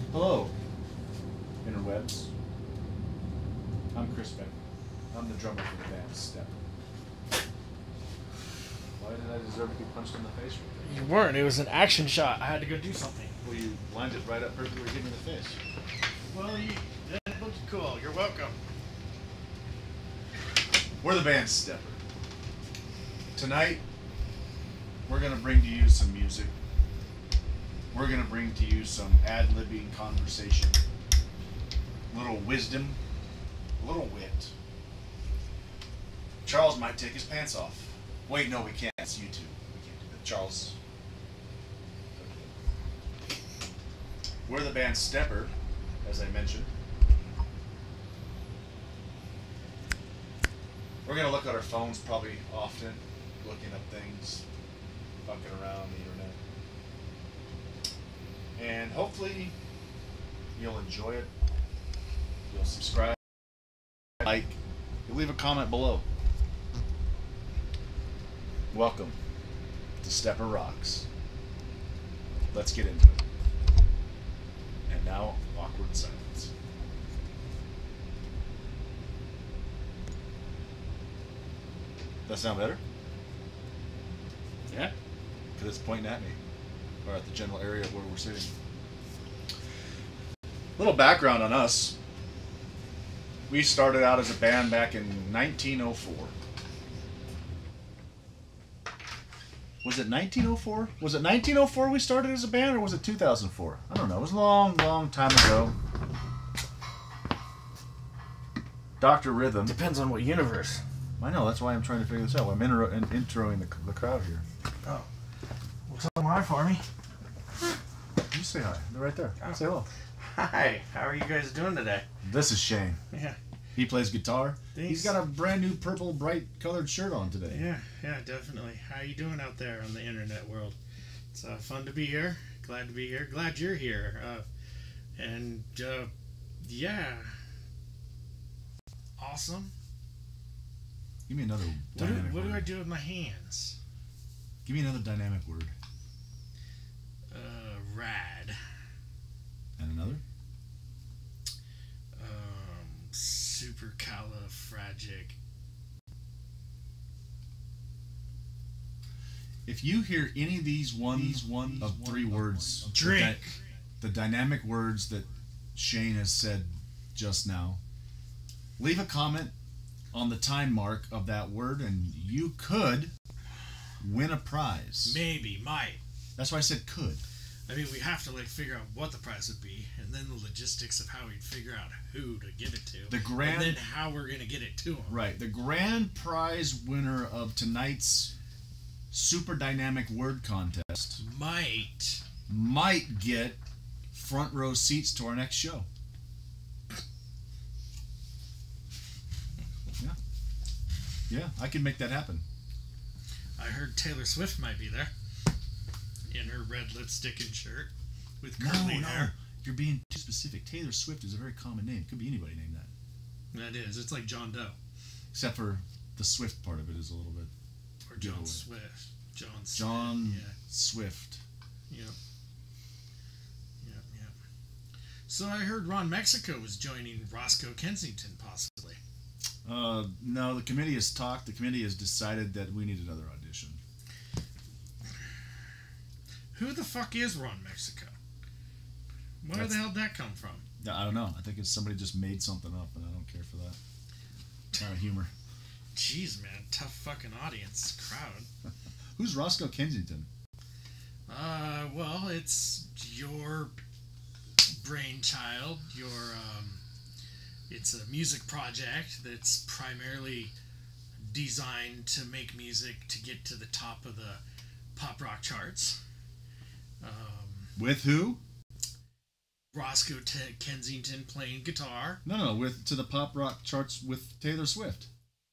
Hello, interwebs. I'm Chris Beck. I'm the drummer for the band Step. Why did I deserve to be punched in the face? You weren't. It was an action shot. I had to go do something. Well, you lined it right up perfectly where you hit me in the face. Well, that looked cool. You're welcome. We're the band Stepper. Tonight, we're going to bring to you some music. We're going to bring to you some ad-libbing conversation, a little wisdom, a little wit. Charles might take his pants off. Wait, no, we can't. It's you two. We can't do that. Charles. Okay. We're the band Stepper, as I mentioned. We're going to look at our phones probably often, looking up things, fucking around the internet. And hopefully you'll enjoy it. You'll subscribe, like, you'll leave a comment below. Welcome to Stepper Rocks. Let's get into it. And now, awkward silence. That sound better? Yeah. Because it's pointing at me. Or at the general area where we're sitting. Little background on us. We started out as a band back in 1904. Was it 1904? Was it 1904 we started as a band, or was it 2004? I don't know. It was a long, long time ago. Dr. Rhythm. Depends on what universe. I know, that's why I'm trying to figure this out. I'm introing the crowd here. Oh. Well, tell them hi for me. You say hi. They're right there. Oh. Say hello. Hi. How are you guys doing today? This is Shane. Yeah. He plays guitar. Thanks. He's got a brand new purple, bright colored shirt on today. Yeah, definitely. How you doing out there on the internet world? It's fun to be here. Glad to be here. Glad you're here. Yeah. Awesome. Give me another dynamic What word. do I do with my hands? Give me another dynamic word. Rad. And another? Supercalifragic. If you hear any of these one of three words, Drink. The dynamic words that Shane has said just now, leave a comment on the time mark of that word, and you could win a prize. Maybe, might. That's why I said could. I mean, we have to figure out what the prize would be, and then the logistics of how we'd figure out who to give it to, and then how we're gonna get it to them. Right. The grand prize winner of tonight's super dynamic word contest might get front row seats to our next show. Yeah, I can make that happen. I heard Taylor Swift might be there. In her red lipstick and shirt with curly hair. You're being too specific. Taylor Swift is a very common name. Could be anybody named that. That is. It's like John Doe. Except for the Swift part of it is a little bit. Or John Swift. John Swift. Yep. So I heard Ron Mexico was joining Roscoe Kensington, possibly. No, the committee has talked. The committee has decided that we need another audition. Who the fuck is Ron Mexico? Where the hell did that come from? I don't know. I think it's somebody just made something up, and I don't care for that. Kind of humor. Jeez, man. Tough fucking audience. Crowd. Who's Roscoe Kensington? Well, it's your brainchild. It's a music project that's primarily designed to make music to get to the top of the pop rock charts. With who? Roscoe Kensington playing guitar. No, to the pop rock charts with Taylor Swift.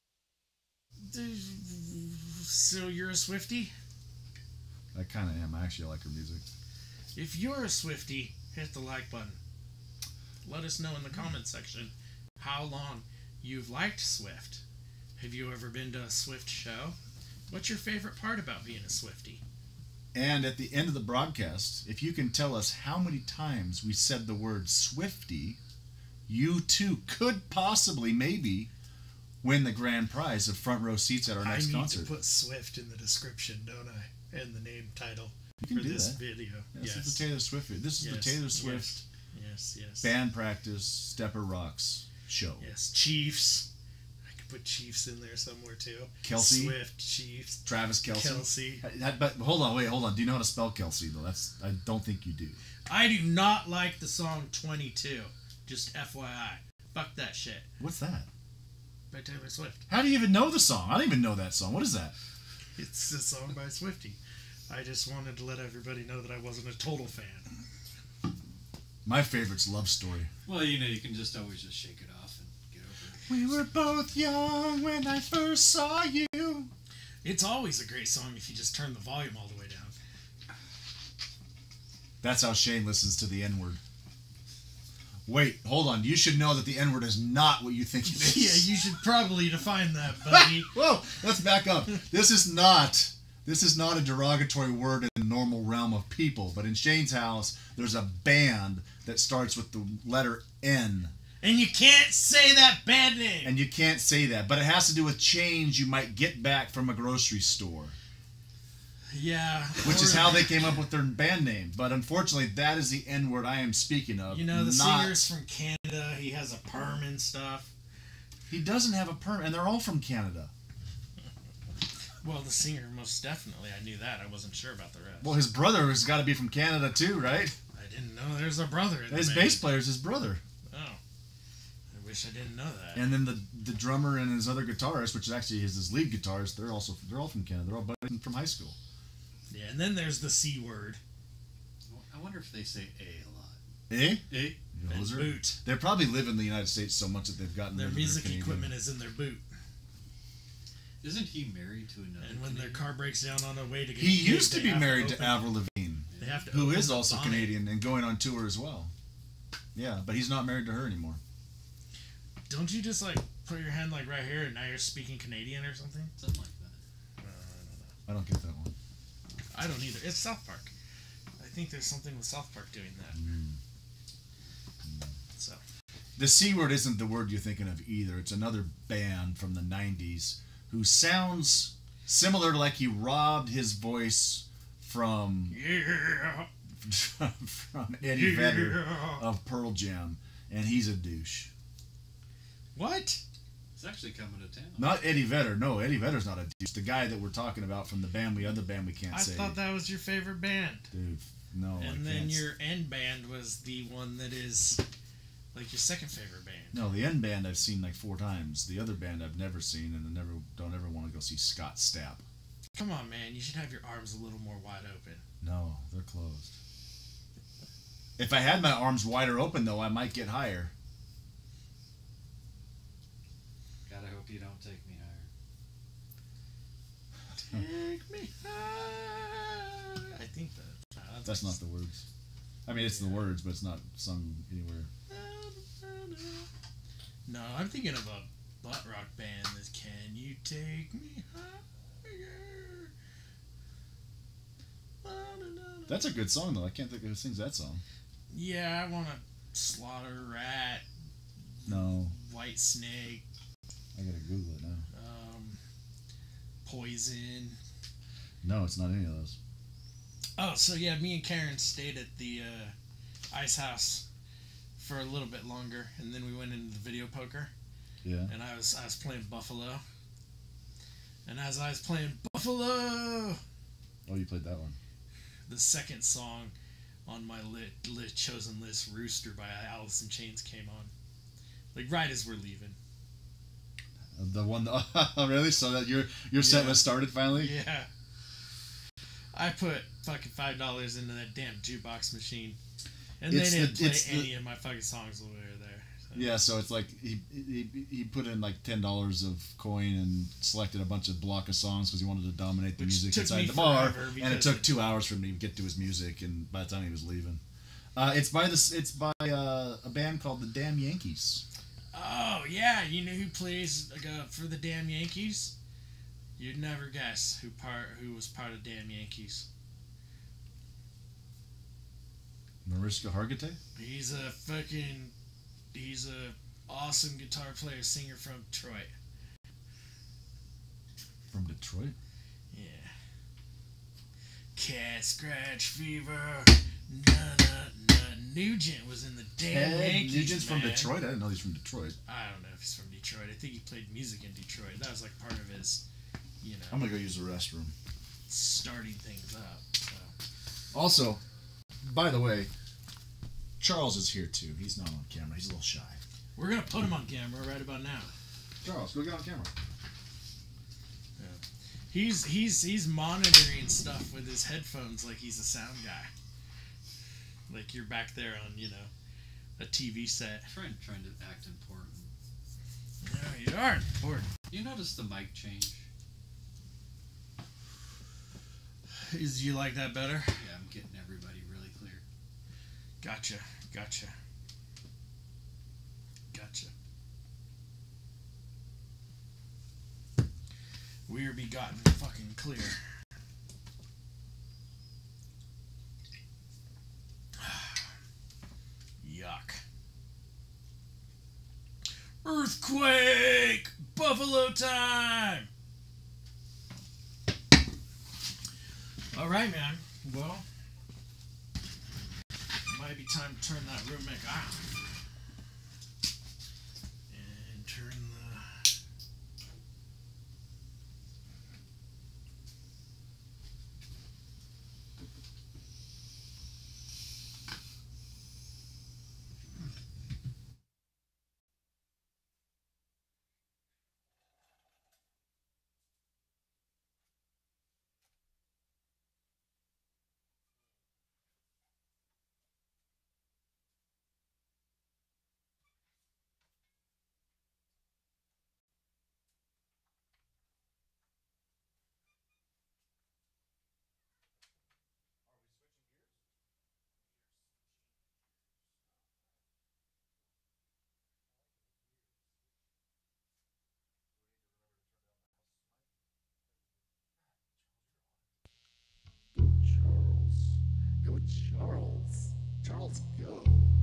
So you're a Swiftie? I kind of am. Actually, I like her music. If you're a Swiftie, hit the like button. Let us know in the comment section how long you've liked Swift. Have you ever been to a Swift show? What's your favorite part about being a Swiftie? And at the end of the broadcast, if you can tell us how many times we said the word Swifty, you too could possibly, maybe, win the grand prize of front row seats at our next concert. I need to put Swift in the description, don't I? And the name title you can for do this that. video. This is the Taylor Swift video. This is the Taylor Swift yes. band practice Stepper Rocks show. Yes, Chiefs. I could put Chiefs in there somewhere too. Kelsey. Swift, Chiefs. Travis Kelsey. Kelsey. But hold on. Do you know how to spell Kelsey though? I don't think you do. I do not like the song 22. Just FYI. Fuck that shit. What's that? By Taylor Swift. How do you even know the song? I don't even know that song. What is that? It's a song by Swiftie. I just wanted to let everybody know that I wasn't a total fan. My favorite's Love Story. Well, you can just always just shake it off and get over it. We were both young when I first saw you. It's always a great song if you just turn the volume all the way down. That's how Shane listens to the N-word. Wait, hold on. You should know that the N-word is not what you think it is. Yeah, you should probably define that, buddy. Whoa, let's back up. This is not a derogatory word in the normal realm of people, but in Shane's house, there's a band that starts with the letter N. And you can't say that band name. And you can't say that, but it has to do with change you might get back from a grocery store. Yeah. Which is how they came up with their band name. But unfortunately, that is the N-word I am speaking of. You know, the singer's from Canada. He has a perm and stuff. He doesn't have a perm, and they're all from Canada. Well, the singer, most definitely. I knew that. I wasn't sure about the rest. Well, his brother has got to be from Canada too, right? I didn't know there's a brother in His the band. bass player's his brother. Oh. I wish I didn't know that. And then the drummer and his other guitarist, which is actually his lead guitarist, they're all from Canada. They're all buddies from high school. Yeah, and then there's the C word. I wonder if they say A a lot. Eh? A? And boot. They probably live in the United States so much that they've gotten Their rid of music Canadian equipment is in their boot. Isn't he married to another And when Canadian? their car breaks down on their way to get He kicked, used to be married to Avril Lavigne, They have to who open is the also bonnet. Canadian and going on tour as well. Yeah, but he's not married to her anymore. Don't you just put your hand right here and now you're speaking Canadian or something? Something like that. I don't get that one. I don't either. It's South Park. I think there's something with South Park doing that. So. The C word isn't the word you're thinking of either. It's another band from the 90s who sounds similar to he robbed his voice from from Eddie Vedder of Pearl Jam, and he's a douche. What? He's actually coming to town. Not Eddie Vedder. No, Eddie Vedder's not a douche. The guy that we're talking about from the other band we can't say. I thought that was your favorite band. Dude, no. And then your end band was the one that is your second favorite band. No, the end band I've seen 4 times. The other band I've never seen, and I don't ever want to go see Scott Stapp. Come on, man. You should have your arms a little more wide open. No, they're closed. If I had my arms wider open, though, I might get higher. God, I hope you don't take me higher. Take me high. I think that's not the words. I mean, it's the words, but it's not sung anywhere. No, I'm thinking of a butt rock band that Can You Take Me Higher? That's a good song, though. I can't think of who sings that song. Yeah, I want to slaughter rat. No. White snake. I gotta Google it now. Poison. No, it's not any of those. Oh, so yeah, me and Karen stayed at the ice house for a little bit longer, and then we went into the video poker. Yeah. And I was playing Buffalo. And as I was playing Buffalo, Oh, you played that one. the second song on my chosen list, Rooster by Alice in Chains, came on. Right as we're leaving. The one. Oh, really? So that your set list started finally? Yeah. I put fucking $5 into that damn jukebox machine, and they didn't play any of my fucking songs while we were there. So. Yeah, so it's he put in $10 of coin and selected a bunch of block of songs because he wanted to dominate the music inside the bar, and it took 2 hours for him to get to his music, and by the time he was leaving, it's by a band called the Damn Yankees. Oh yeah, you know who plays for the Damn Yankees? You'd never guess who was part of Damn Yankees. Mariska Hargitay? He's a awesome guitar player, singer from Detroit. From Detroit? Yeah. Cat Scratch Fever. Nugent was in the damn Yankees. Nugent's man. from Detroit? I didn't know he's from Detroit. I don't know if he's from Detroit. I think he played music in Detroit. That was like part of his, I'm gonna go use the restroom. starting things up. So. Also, by the way, Charles is here too. He's not on camera. He's a little shy. We're gonna put him on camera right about now. Charles, go get on camera. Yeah. He's monitoring stuff with his headphones like he's a sound guy. Like you're back there on, a TV set. Trying to act important. Yeah, you are important. You notice the mic change? Is you like that better? Yeah, I'm getting everybody really clear. Gotcha. We are begotten fucking clear. Yuck. Earthquake! Buffalo time! Alright, man. Well, might be time to turn that room back on. And turn the... Charles, go.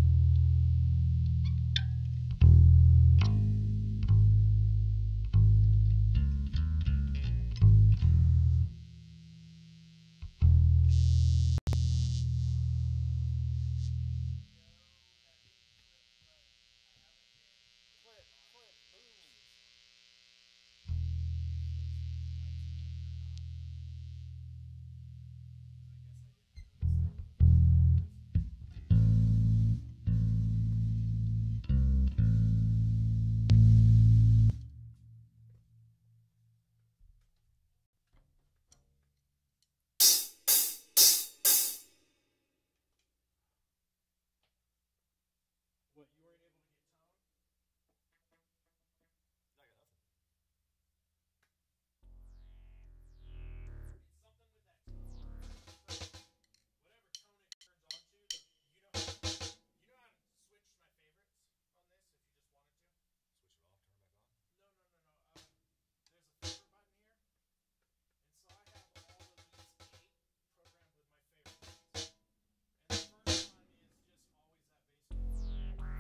What, you weren't able to get tone? I got nothing. It's something with that tone. Whatever tone it turns on to, you know how to switch my favorites on this if you just wanted to? Switch it off, turn it back on. No. There's a favorite button here. And so I have all of these 8 programmed with my favorite ones. And the first one is just always that bass.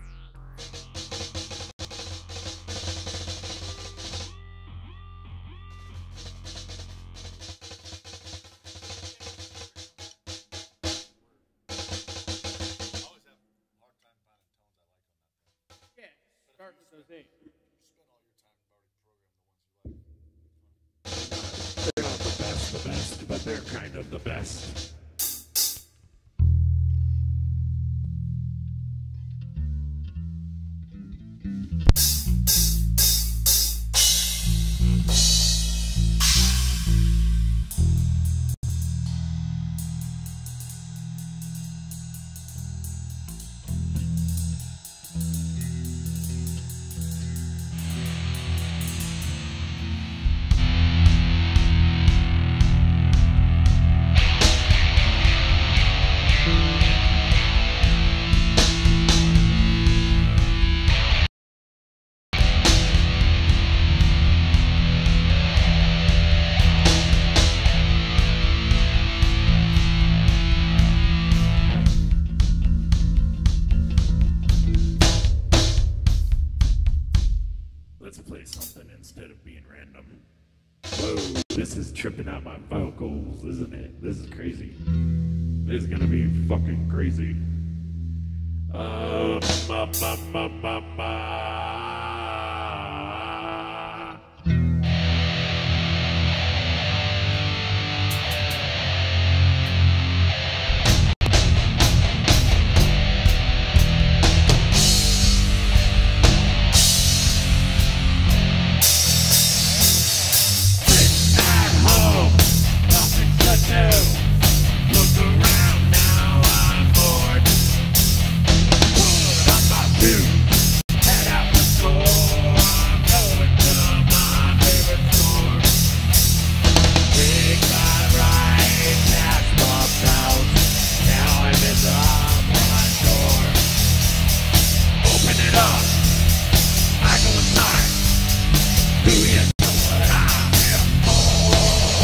I always have a hard time finding tones I like on that thing. Yeah, start with those 8. You spend all your time already programming the ones you like. They're not the best, but they're kind of the best. This is tripping out my vocals, isn't it? This is crazy. This is gonna be fucking crazy. Look around now, I'm bored. Put on my shoes, head out the door. I'm going to my favorite store. Big fat right past Bob's house. Now I'm in the front door. Open it up, I go inside. Do you know what I'm here for?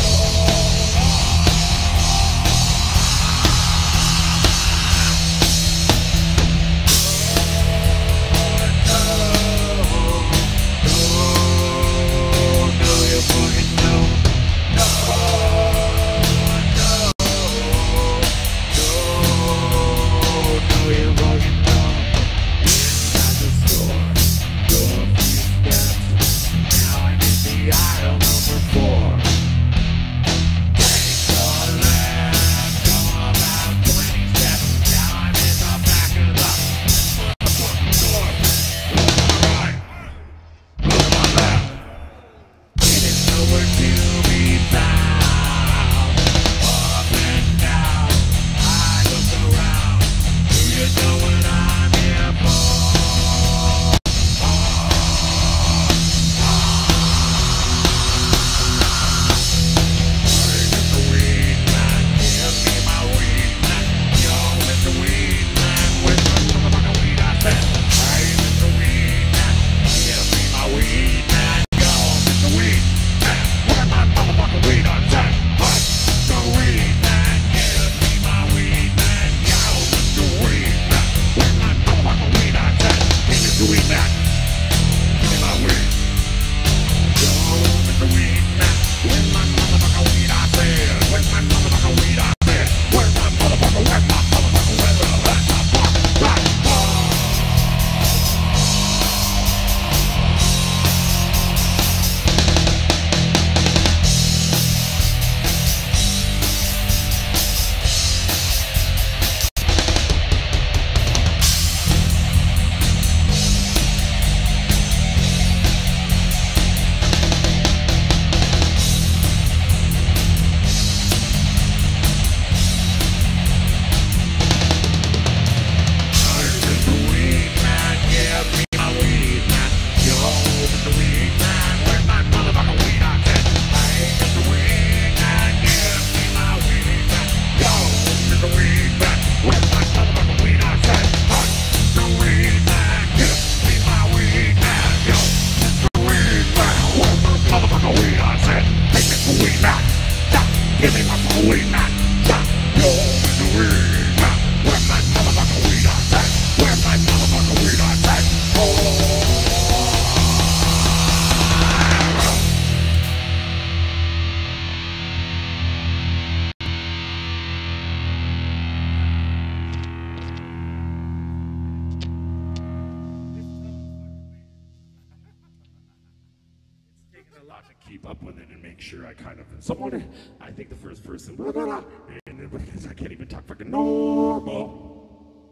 Keep up with it and make sure I kind of someone. I think the first person, blah, blah, blah, and because I can't even talk fucking normal.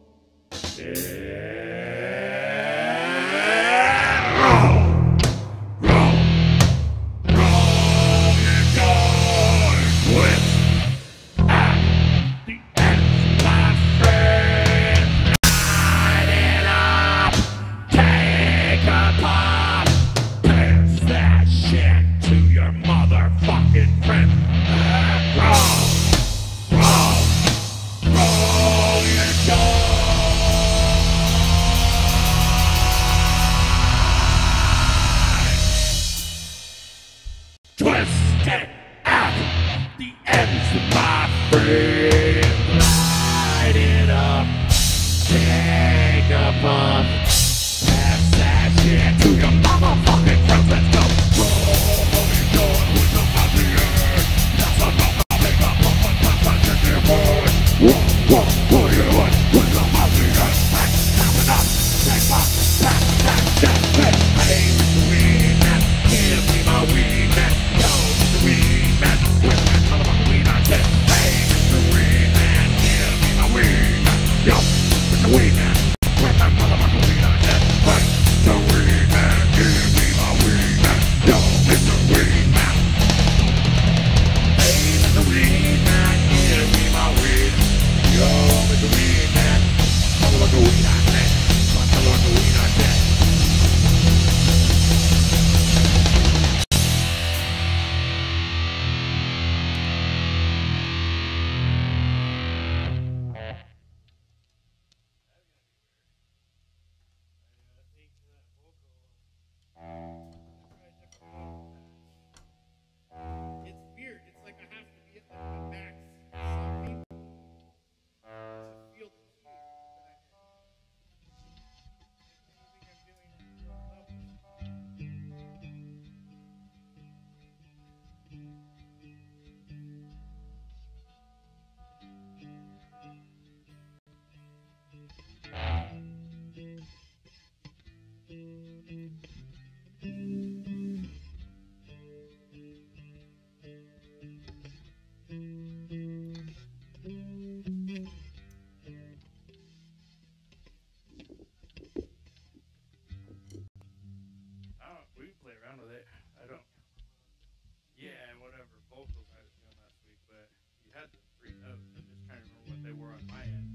Twisted at the ends of my brain. Light it up, take a puff, pass that shit to your motherfucking friends. Let's go. Roll your door with the fire. It's weird. It's like I have to be at like my max. Some people to feel the key that I hit. I think I'm doing low levels. We can play around with it. I don't. Yeah, whatever vocals I was doing last week, but you had the 3 notes. I'm just trying to remember what they were on my end.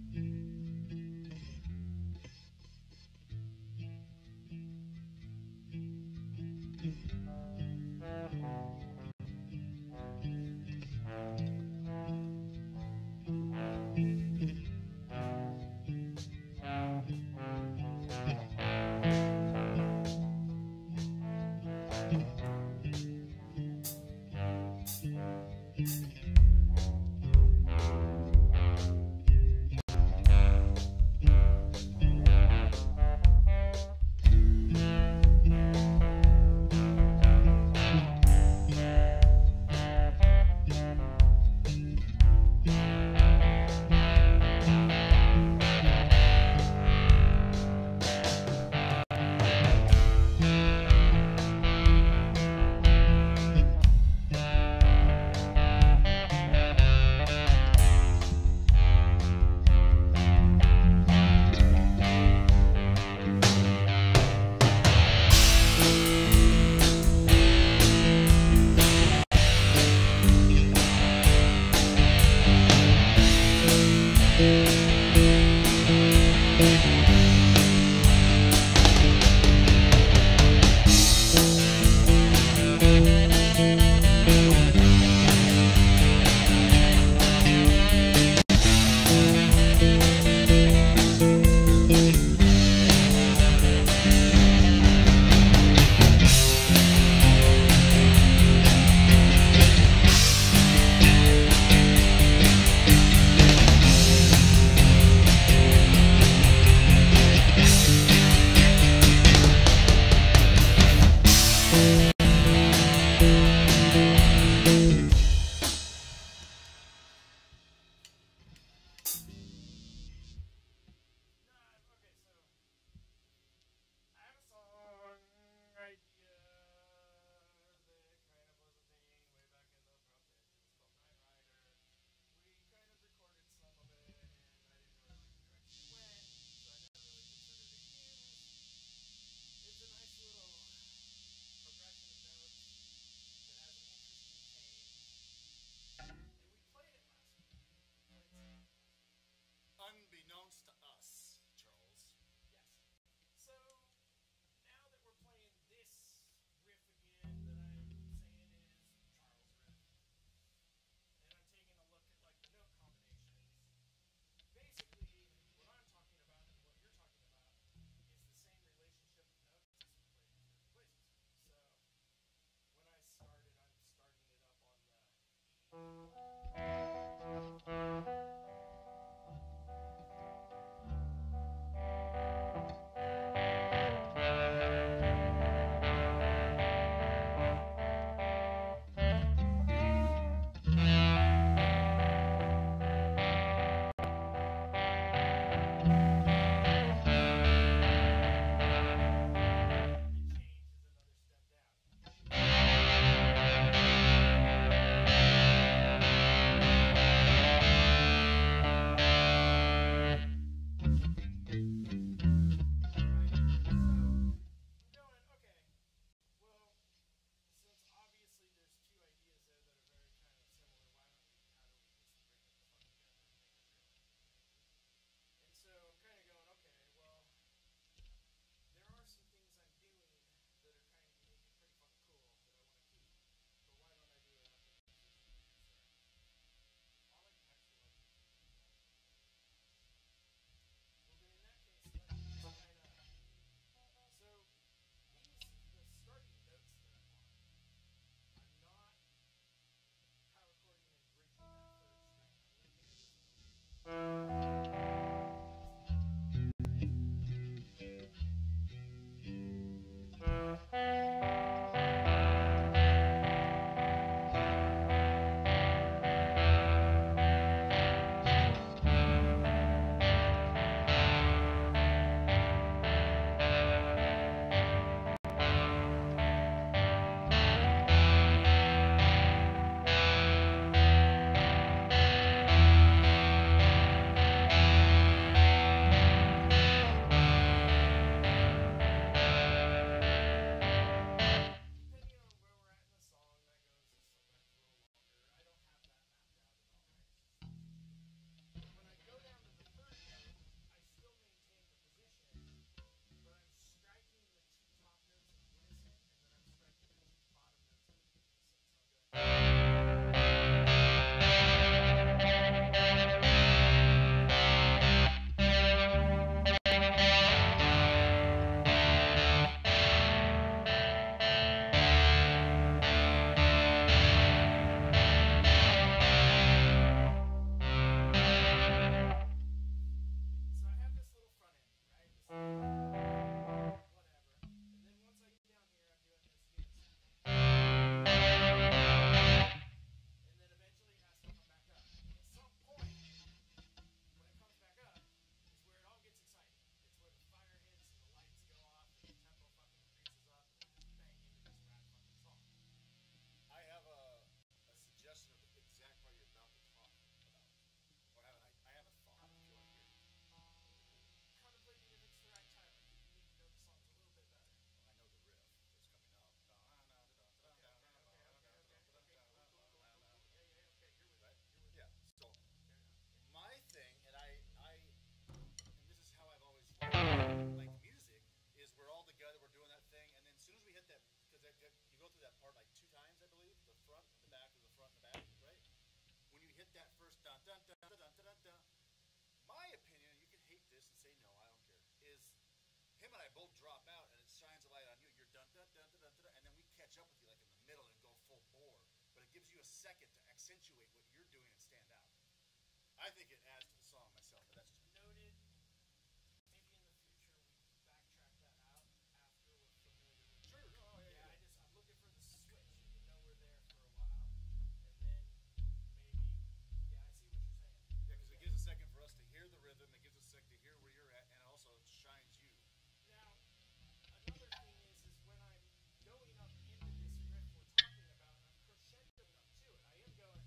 both drop out and it shines a light on you. You're dun dun dun dun dun, dun, and then we catch up with you like in the middle and go full bore. But it gives you a second to accentuate what you're doing and stand out. I think it adds to the song myself, but that's just Noted. Maybe in the future we backtrack that out after we're familiar with. sure. Oh Yeah, I'm looking for the switch, and you know we're there for a while, and then maybe. Yeah, I see what you're saying. Yeah, because it gives a second for us to hear the rhythm. It gives us a second to hear where you're at, and also it shines you. Now, another thing is when I'm going up into this riff we're talking about, and I'm crescendoing up to it. I am going.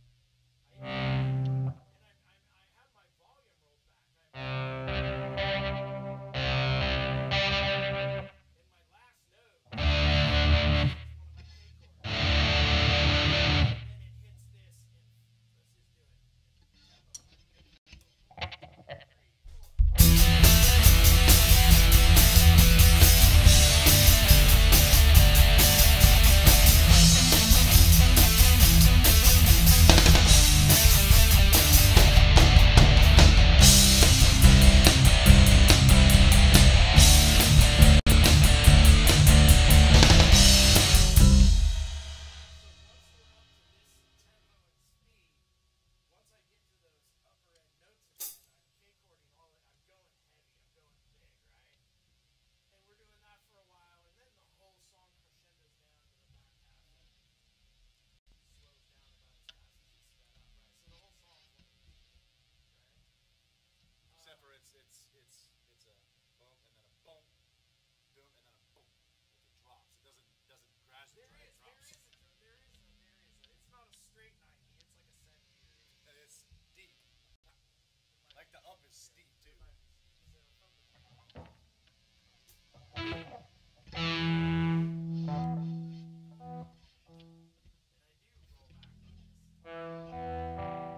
I have my volume rolled back. In my last note, it's one of my K chords. And then it hits this, and let's just do it. Tempo. 3, 4. Once I get to this tempo and speed, once I get to those upper end notes again, I'm K-chording all that. I'm going heavy. I'm going big, right? And we're doing that for a while, and then the whole song crescendos down to the back half and slows down about as fast as it's sped up, right? So the whole song's one of these, right? Except for it's a boom and then a boom, boom and then a boom with the drops. It doesn't gradually There drops. is. It's not a straight 90. It's like a centimeter. And it's deep. Like the up is steep too. It might be steep. So from the and I do roll back on this.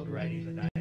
called Riding the Night.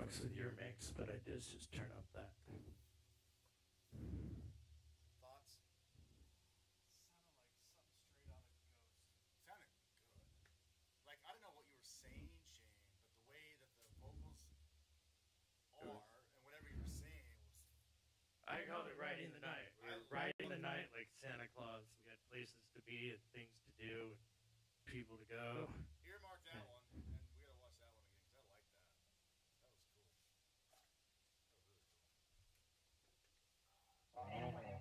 fucks with your mix, but I did just turn up that. Thoughts? Sounded good. Like, I don't know what you were saying, Shane, but the way that the vocals are and whatever you were saying was. I called it riding the night. We were riding the night like Santa Claus. We got places to be and things to do and people to go. Earmark that one, and we gotta watch that one again because I like that. That was cool. That was really cool.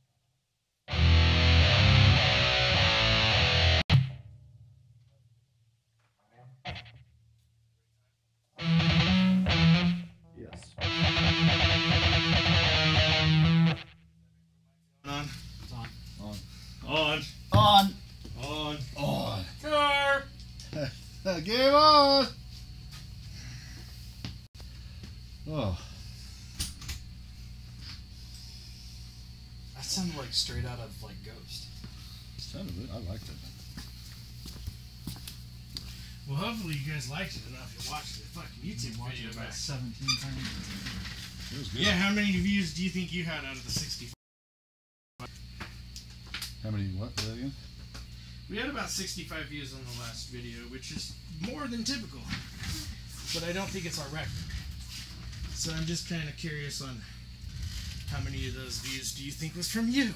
Yes. On. It's on. On. On! On. On! Car. Game on! Oh. That sounded like straight out of like Ghost. Sounded good. I liked it. Well, hopefully you guys liked it enough. You watched the fucking YouTube Watched video it back. about 17 times. It was good. Yeah, how many views do you think you had out of the 60? How many? What? Say that again? We had about 65 views on the last video, which is more than typical. But I don't think it's our record. So I'm just kind of curious on how many of those views do you think was from you?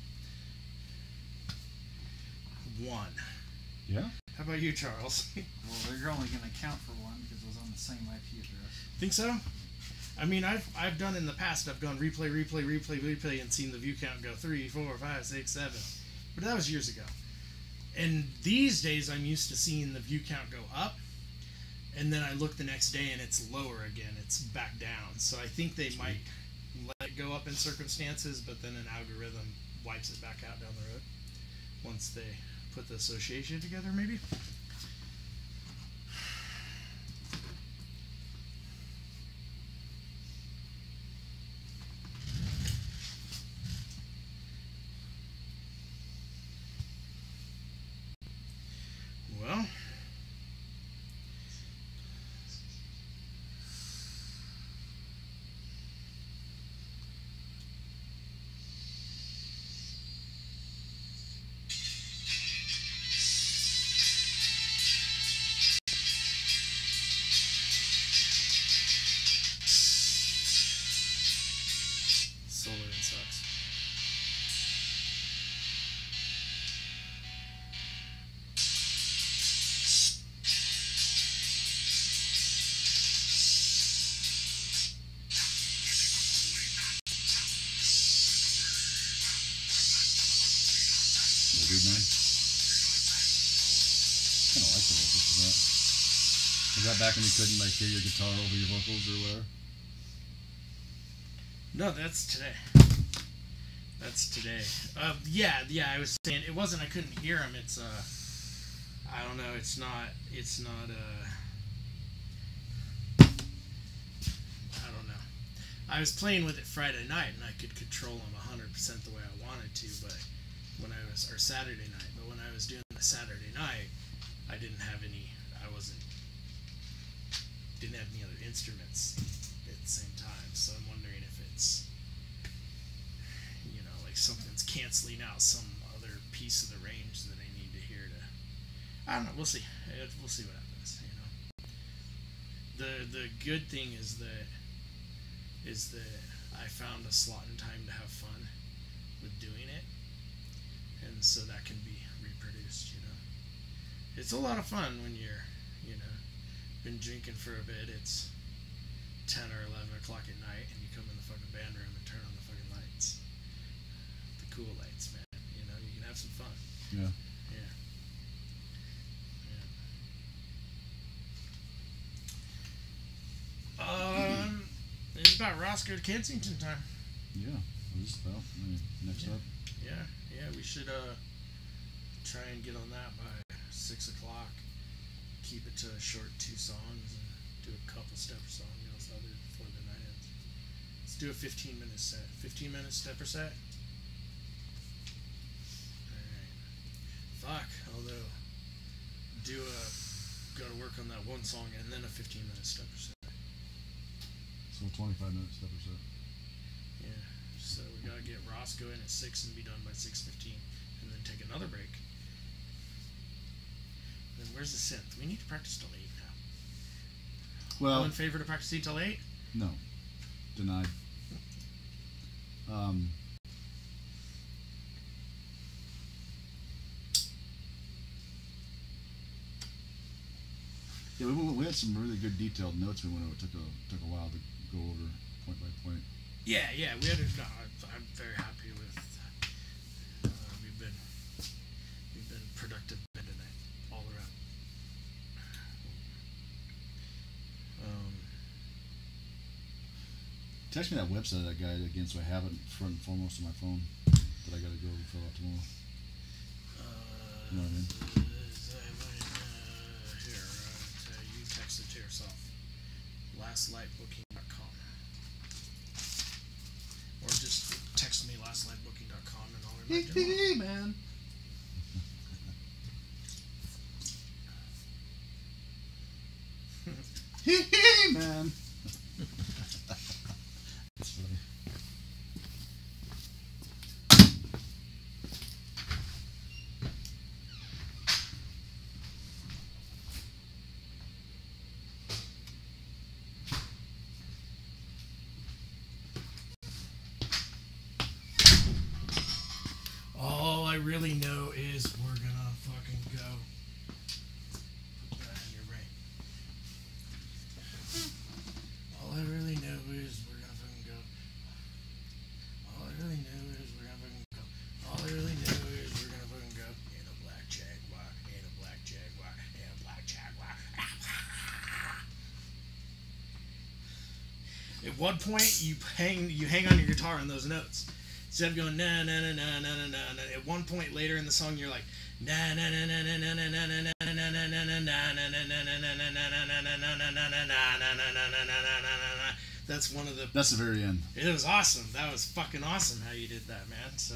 1. Yeah? How about you, Charles? Well, they're only going to count for one because it was on the same IP address. Think so? I mean, I've done in the past. I've gone replay, and seen the view count go 3, 4, 5, 6, 7. But that was years ago. And these days, I'm used to seeing the view count go up, and then I look the next day and it's lower again. It's back down. So I think they might let it go up in circumstances, but then an algorithm wipes it back out down the road once they put the association together, maybe. Well, Solar sucks. No good, man. Kind of like the vocals for that. Was that back when you couldn't like hear your guitar over your vocals or whatever? No, that's today. That's today. Yeah, I was saying it wasn't I couldn't hear him. It's I don't know. It's not I don't know. I was playing with it Friday night and I could control him 100% the way I wanted to, but when I was or Saturday night, but when I was doing the Saturday night, I didn't have any. Didn't have any other instruments at the same time. So I'm wondering if it's, like something's canceling out some other piece of the range that I need to hear to. I don't know. We'll see. We'll see what happens. The good thing is that I found a slot in time to have fun with doing it, and so that can be reproduced. It's a lot of fun when you're been drinking for a bit. It's 10 or 11 o'clock at night and you come in the fucking band room and turn on the fucking lights, the cool lights, man. You can have some fun. Yeah. It's about Roscoe to Kensington time. Yeah. Just about. Next up. Yeah, we should try and get on that by 6 o'clock. Keep it to a short 2 songs and do a couple stepper songs before the night ends. Let's do a 15-minute set. 15-minute stepper set. Alright. Fuck. Although, go to work on that one song and then a 15-minute stepper set. So 25-minute stepper set. Yeah. So we gotta get Roscoe in at 6 and be done by 6:15, and then take another break. Then where's the synth? We need to practice till 8 now. Well, All in favor to practice till 8? no, denied. Yeah, we had some really good detailed notes we went over. It took a while to go over point by point. Yeah, we had. I'm very happy with. We've been productive tonight, all around. Text me that website of that guy again, so I have it front and foremost on my phone that I got to go fill out tomorrow. You know what I mean? Here, you text it to yourself. Lastlightbooking.com, or just text me lastlightbooking.com and I'll remind you. Hey, man. Hee man. That's funny. All I really know is we're gonna fucking go. Put that in your brain. All I really know is we're gonna fucking go. All I really know is we're gonna fucking go. All I really know is we're gonna fucking go. In a black Jaguar, in a black Jaguar, in a black Jaguar. At one point, you hang on your guitar on those notes. Instead of going na na na na na na na, at one point later in the song you're like na na na na na na na na na na na na na na na. That's one of the. That's the very end. It was awesome. That was fucking awesome how you did that, man. So.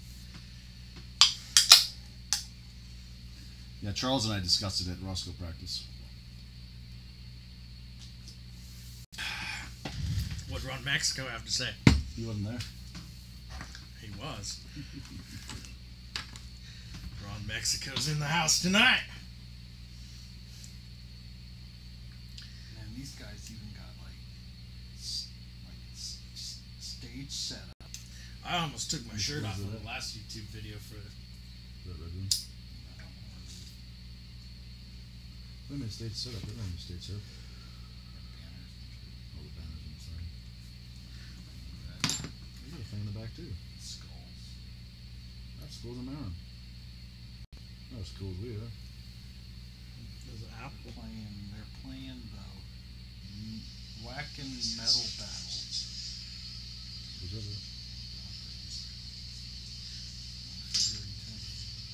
Yeah, Charles and I discussed it at Roscoe practice. What did Ron Mexico have to say? He wasn't there. He was. Ron Mexico's in the house tonight. Man, these guys even got stage setup. I almost took my shirt off on the last YouTube video for. That red room. Wait a minute, stage setup. Wait a minute, stage setup. All the banners on the side. They got a thing in the back too. Skulls. That's cool as a man. Not as cool as we are. There's an apple. They're playing the Whackin' Metal Battle. What's that? February 10th.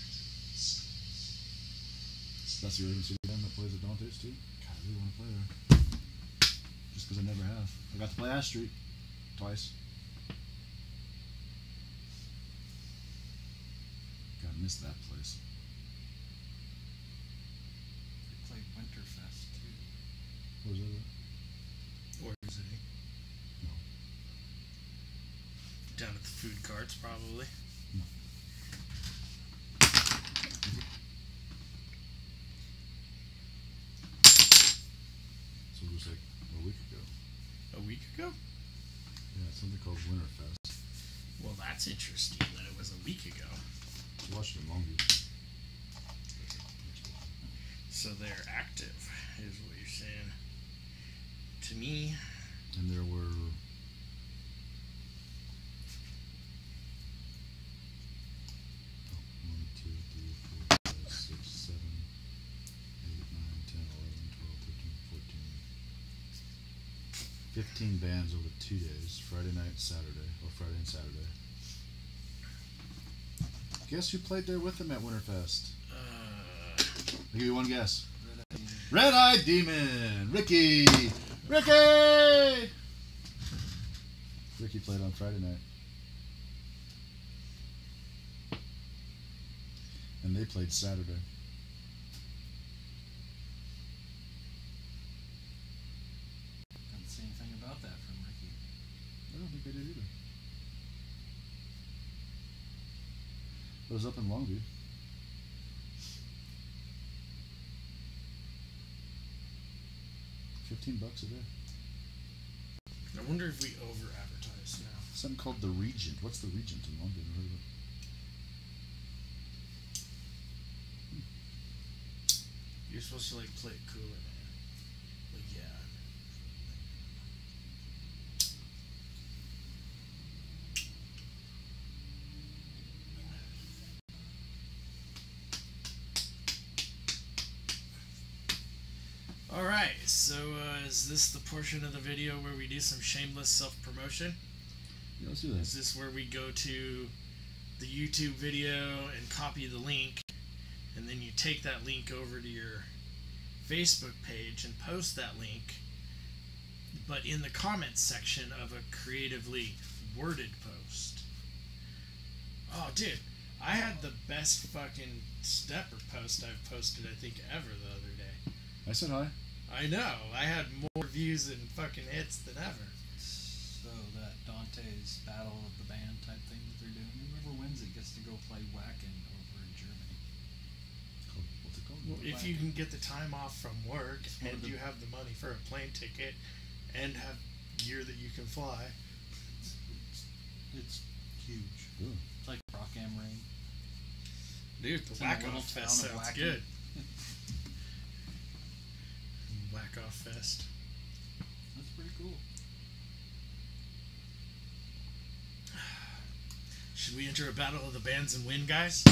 That's the Raven City band that plays at Dante's too. God, I really want to play there. Just because I never have. I got to play Ash Street twice. God, I miss that place. They played Winterfest too. What was that? Or is it? No. Down at the food carts, probably. So it was like a week ago. A week ago? Yeah, it's something called Winterfest. Well, that's interesting that it was a week ago. I watched it in Longview. So they're active, is what you're saying. To me, And there were 15 bands over 2 days, Friday night, Saturday, or Friday and Saturday. Guess who played there with them at Winterfest? I'll give you one guess. Red Eye Demon! Ricky! Ricky! Ricky played on Friday night. And they played Saturday. Didn't see anything about that from they did either. It was up in Longview. $15 a day. I wonder if we over advertise now. Something called the Regent. What's the Regent in Longview? Never heard of it. You're supposed to like play it cooler, man. Like yeah. Alright, so is this the portion of the video where we do some shameless self-promotion? Yeah, let's do that. Is this where we go to the YouTube video and copy the link, and then you take that link over to your Facebook page and post that link, but in the comments section of a creatively worded post? Oh, dude, I had the best fucking stepper post I've posted, I think, ever the other day. I said hi. I know. I had more views and fucking hits than ever. So that Dante's Battle of the Band type thing that they're doing, whoever wins it gets to go play whacking over in Germany. What's it called? Well, if you can get the time off from work one and of the- you have the money for a plane ticket and have gear that you can fly, It's huge. Ooh. It's like Rock Am Ring. dude, the It's in a Whack little Off town Fest of sounds Whacking. good. Whack Off Fest. That's pretty cool. Should we enter a battle of the bands and win, guys?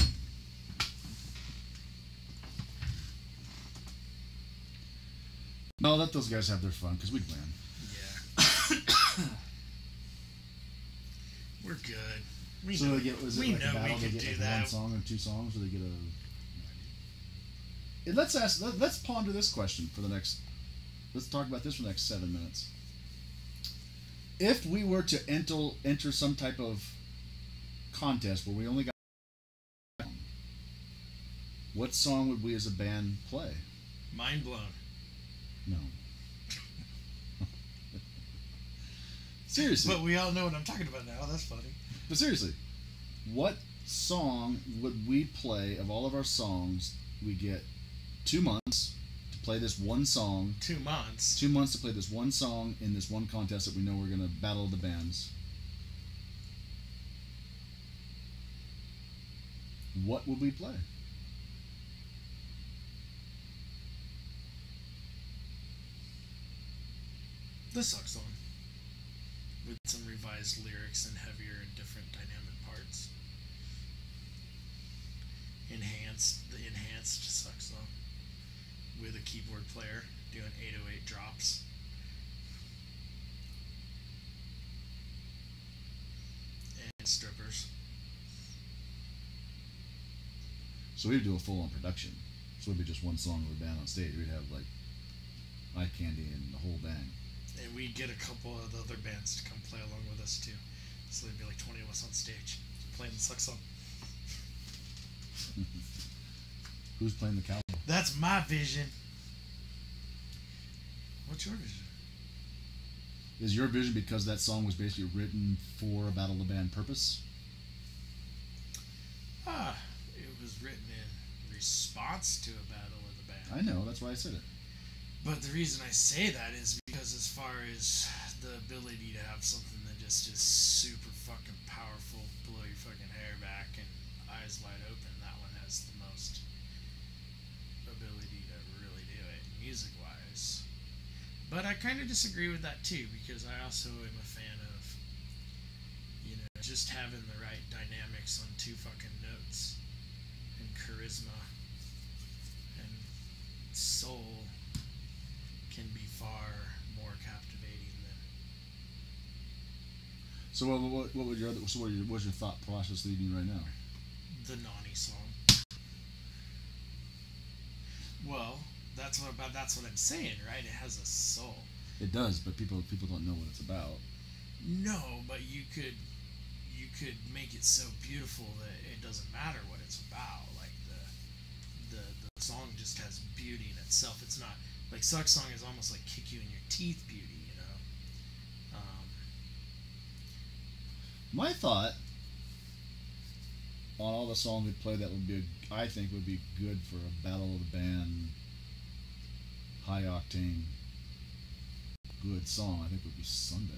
No, let those guys have their fun, because we'd win. Yeah. We're good. We So know, they get, was it we like a know battle? we They can get do like that. one song or two songs, or they get a... Let's ask. Let's ponder this question for the next. Let's talk about this for the next 7 minutes. If we were to enter some type of contest where we only got, what song would we as a band play? Mind blown. No. Seriously. But we all know what I'm talking about now. That's funny. But seriously, what song would we play of all of our songs? We get 2 months to play this one song. 2 months. 2 months to play this one song in this one contest that we know we're going to battle the bands. What would we play? The Suck song. With some revised lyrics and heavier and different dynamic parts. The enhanced Suck song. With a keyboard player doing 808 drops. And strippers. So we'd do a full-on production. So it'd be just one song of a band on stage. We'd have like eye candy and the whole band. And we'd get a couple of the other bands to come play along with us too. So there'd be like 20 of us on stage playing the Suck song. Who's playing the cowboy? That's my vision. What's your vision? Is your vision because that song was basically written for a battle of the band purpose? It was written in response to a battle of the band. I know, that's why I said it. But the reason I say that is because as far as the ability to have something that just is super fucking powerful, blow your fucking hair back and eyes wide open, that one has the most ability to really do it, music-wise. But I kind of disagree with that too, because I also am a fan of, just having the right dynamics on 2 fucking notes, and charisma, and soul can be far more captivating than. So what would your other, so what's your thought process leading right now? The Nani song. Well, that's what I'm saying, right? It has a soul. It does, but people don't know what it's about. No, but you could make it so beautiful that it doesn't matter what it's about. Like the song just has beauty in itself. It's not like Suck song is almost like kick you in your teeth beauty, My thought on all the songs we play that would be, I think, would be good for a battle of the band, high octane, good song, I think would be Sunday.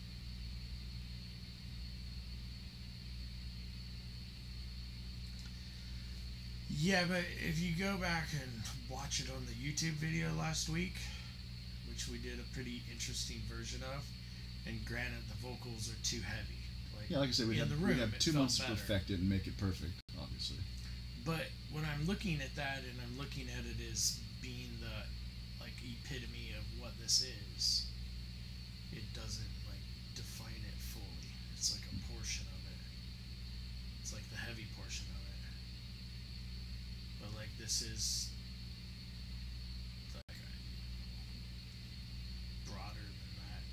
Yeah, but if you go back and watch it on the YouTube video last week, which we did a pretty interesting version of, and granted the vocals are too heavy. Yeah, like I said, we in have, the room, we have it 2 felt months to better. perfect it and make it perfect, obviously. But when I'm looking at that and I'm looking at it as being the like epitome of what this is, it doesn't like define it fully. It's like a portion of it. It's like the heavy portion of it. But like this is like broader than that.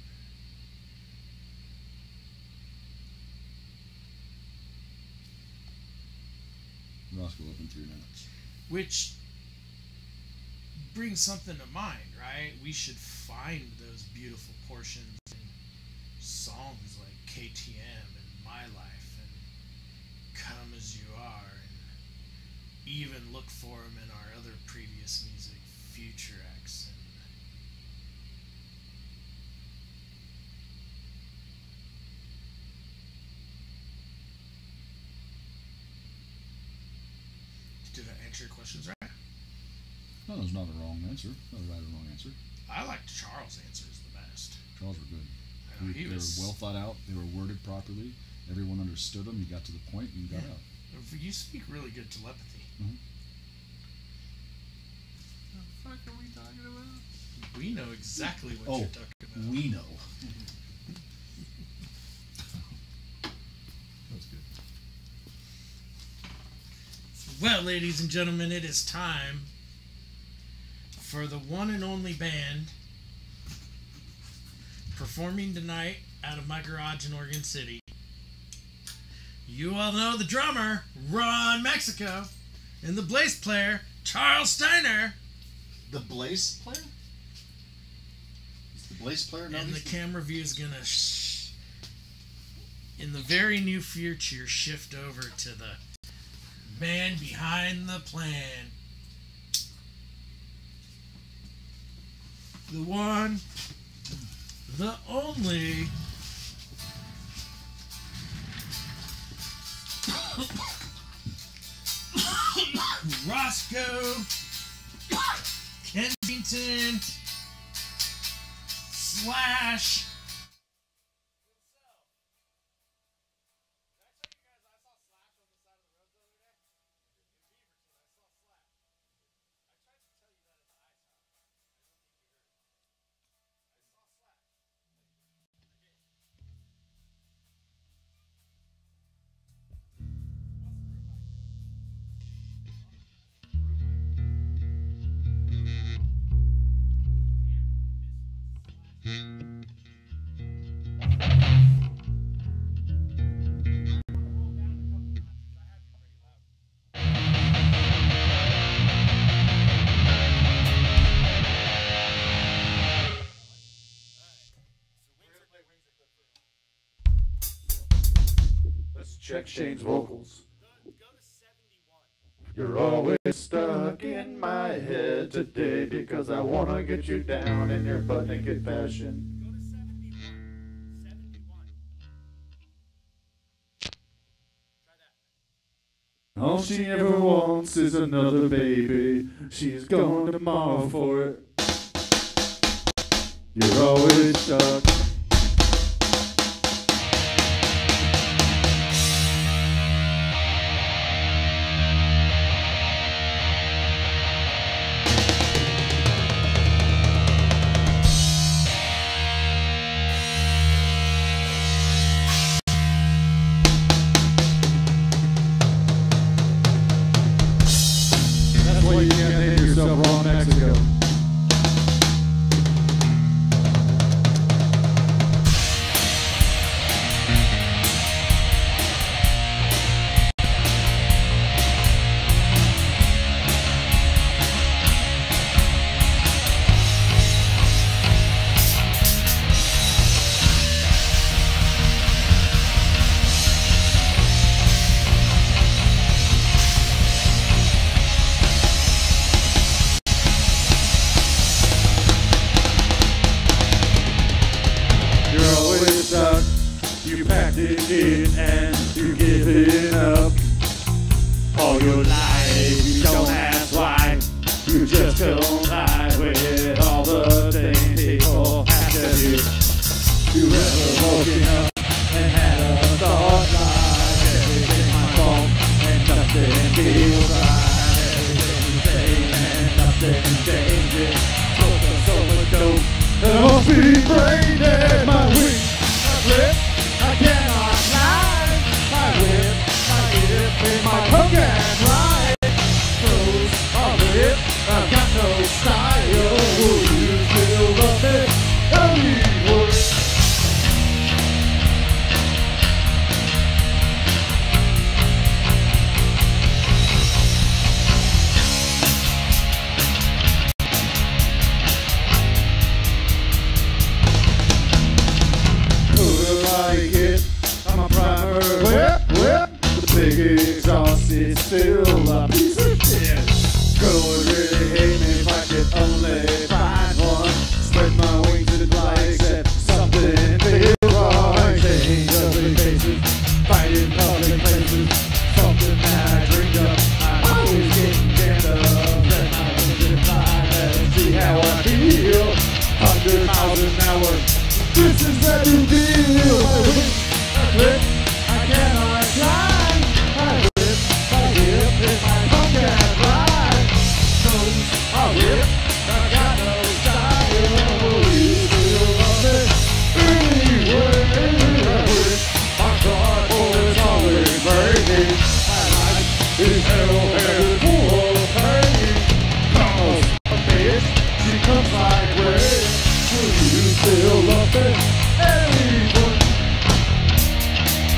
Roscoe will open 3 minutes. Which brings something to mind, right? We should find those beautiful portions in songs like KTM and My Life and Come As You Are, and even look for them in our other previous music, Future X. Did I answer your questions right? No, there's not a wrong answer. Not a right or wrong answer. I liked Charles' answers the best. Charles were good. I know, he They was, were well thought out. They were worded properly. Everyone understood them. You got to the point and you got out. You speak really good telepathy. Mhm. What the fuck are we talking about? We know exactly what Oh, you're talking about. we know. That's good. Well, ladies and gentlemen, it is time for the one and only band performing tonight out of my garage in Oregon City. You all know the drummer, Ron Mexico, and the bass player, Charles Steiner. The Blaze player? Is the Blaze player? No, And the he's camera view is going to, in the very near future, shift over to the man behind the plan. The one, the only, Roscoe Kensington slash. Let's check Shane's vocals. You're always stuck in my head today because I wanna get you down in your butt naked fashion. All she ever wants is another baby. She's going tomorrow for it. You're always stuck. That's why you can't name yourself Wrong Mexico. it in and you're giving up. All your life you don't ask why. You just comply with all the things people have to do. You ever woken up and had a thought like everything's my fault and nothing feels right. Everything's the same and nothing changes. Smoking so much dope that I must be brain dead. My wings are ripped, I cannot lie. My whip, my hip, and my punk and ride. Clothes are ripped, I've got no style. Will you still love me? Anyway. Like it, I'm a primer, whip, with a big exhaust, it's still a piece of shit. Girl would really hate me if I could only find one. Spread my wings and fly, except something feels wrong. Change ugly faces, fight in public places, something that I dreamed of. I'm always getting jammed up, let my engine fly, let's see how I feel. 100 miles an hour. This is a new deal. I whip, I cannot climb. I whip, I whip, and my punk can't ride. Nose, I whip, I got no style. You still love me anyway. I whip, my cardboard is always burning. My life is hell full of pain. Comes a bitch, she comes like rain. You still love me, anyone.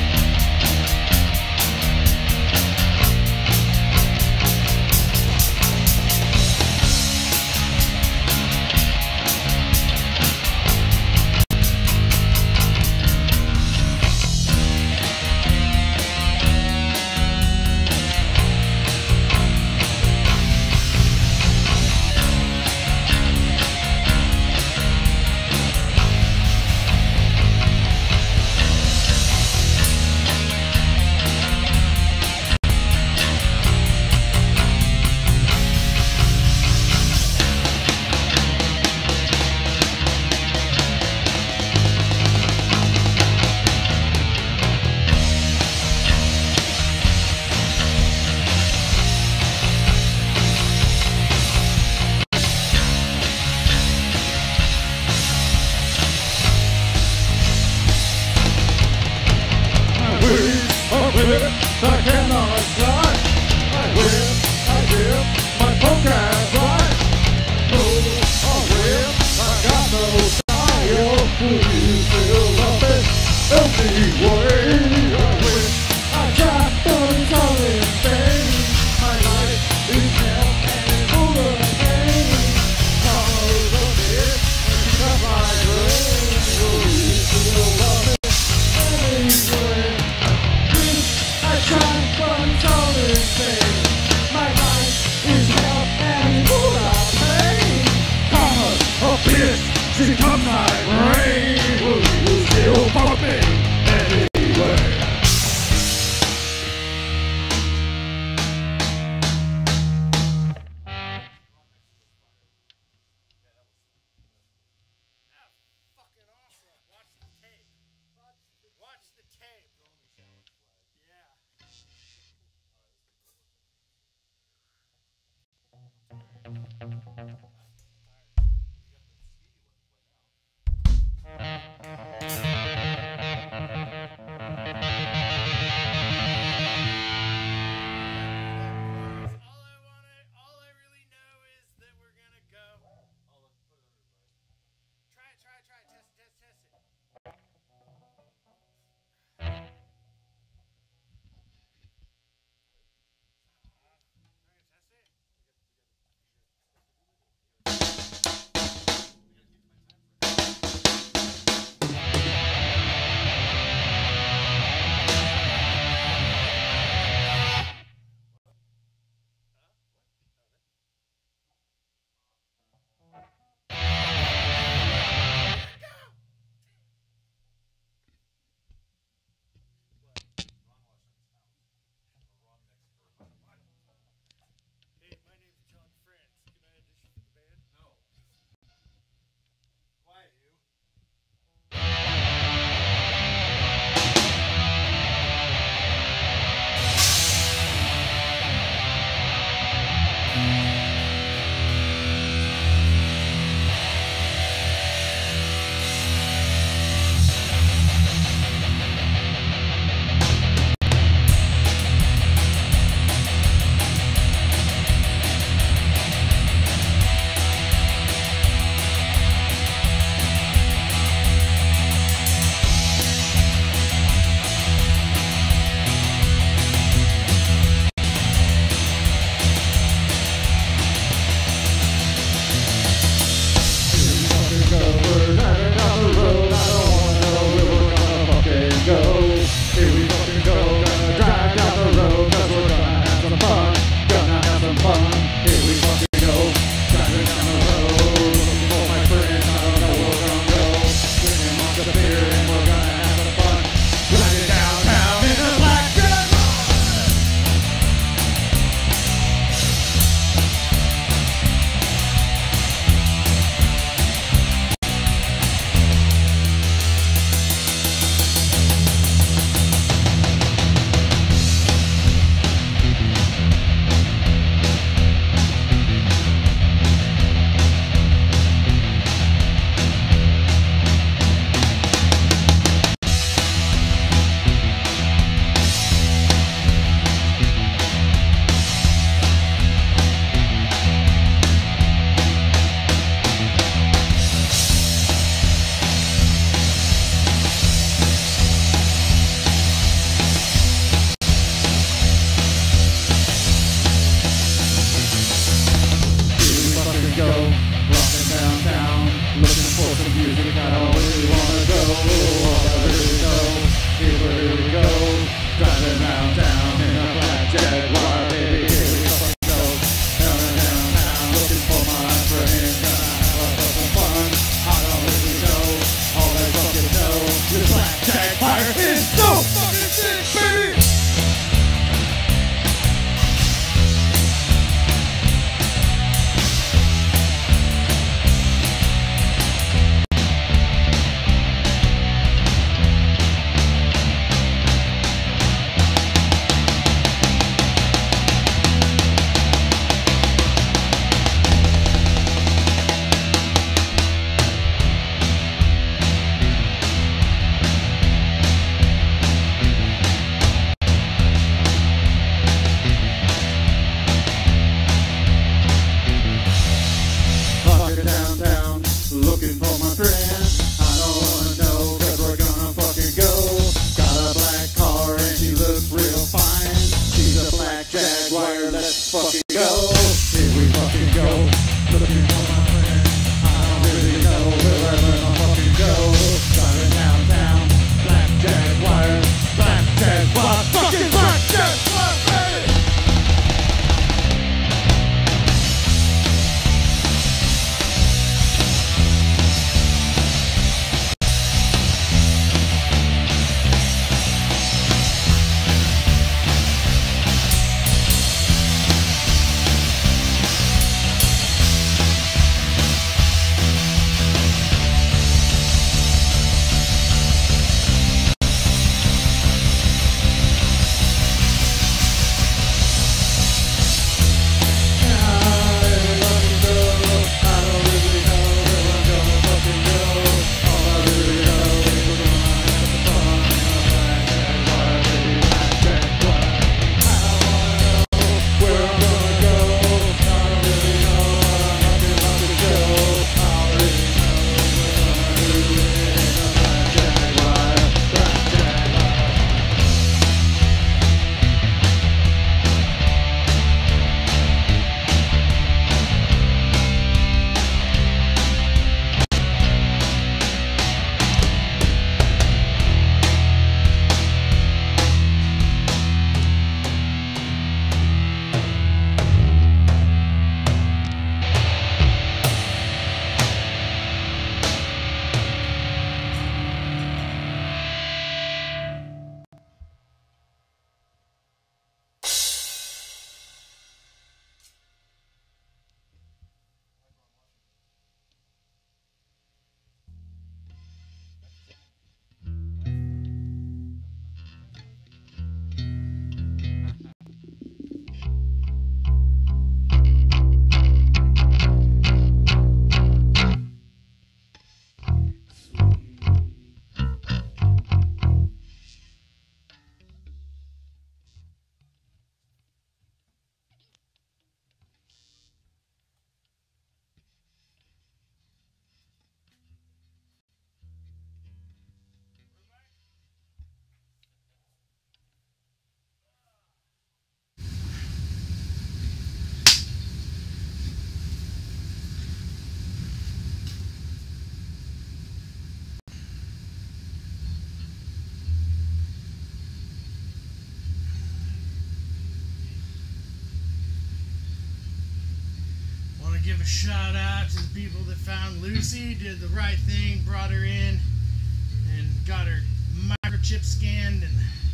give a shout out to the people that found Lucy, did the right thing, brought her in, and got her microchip scanned, and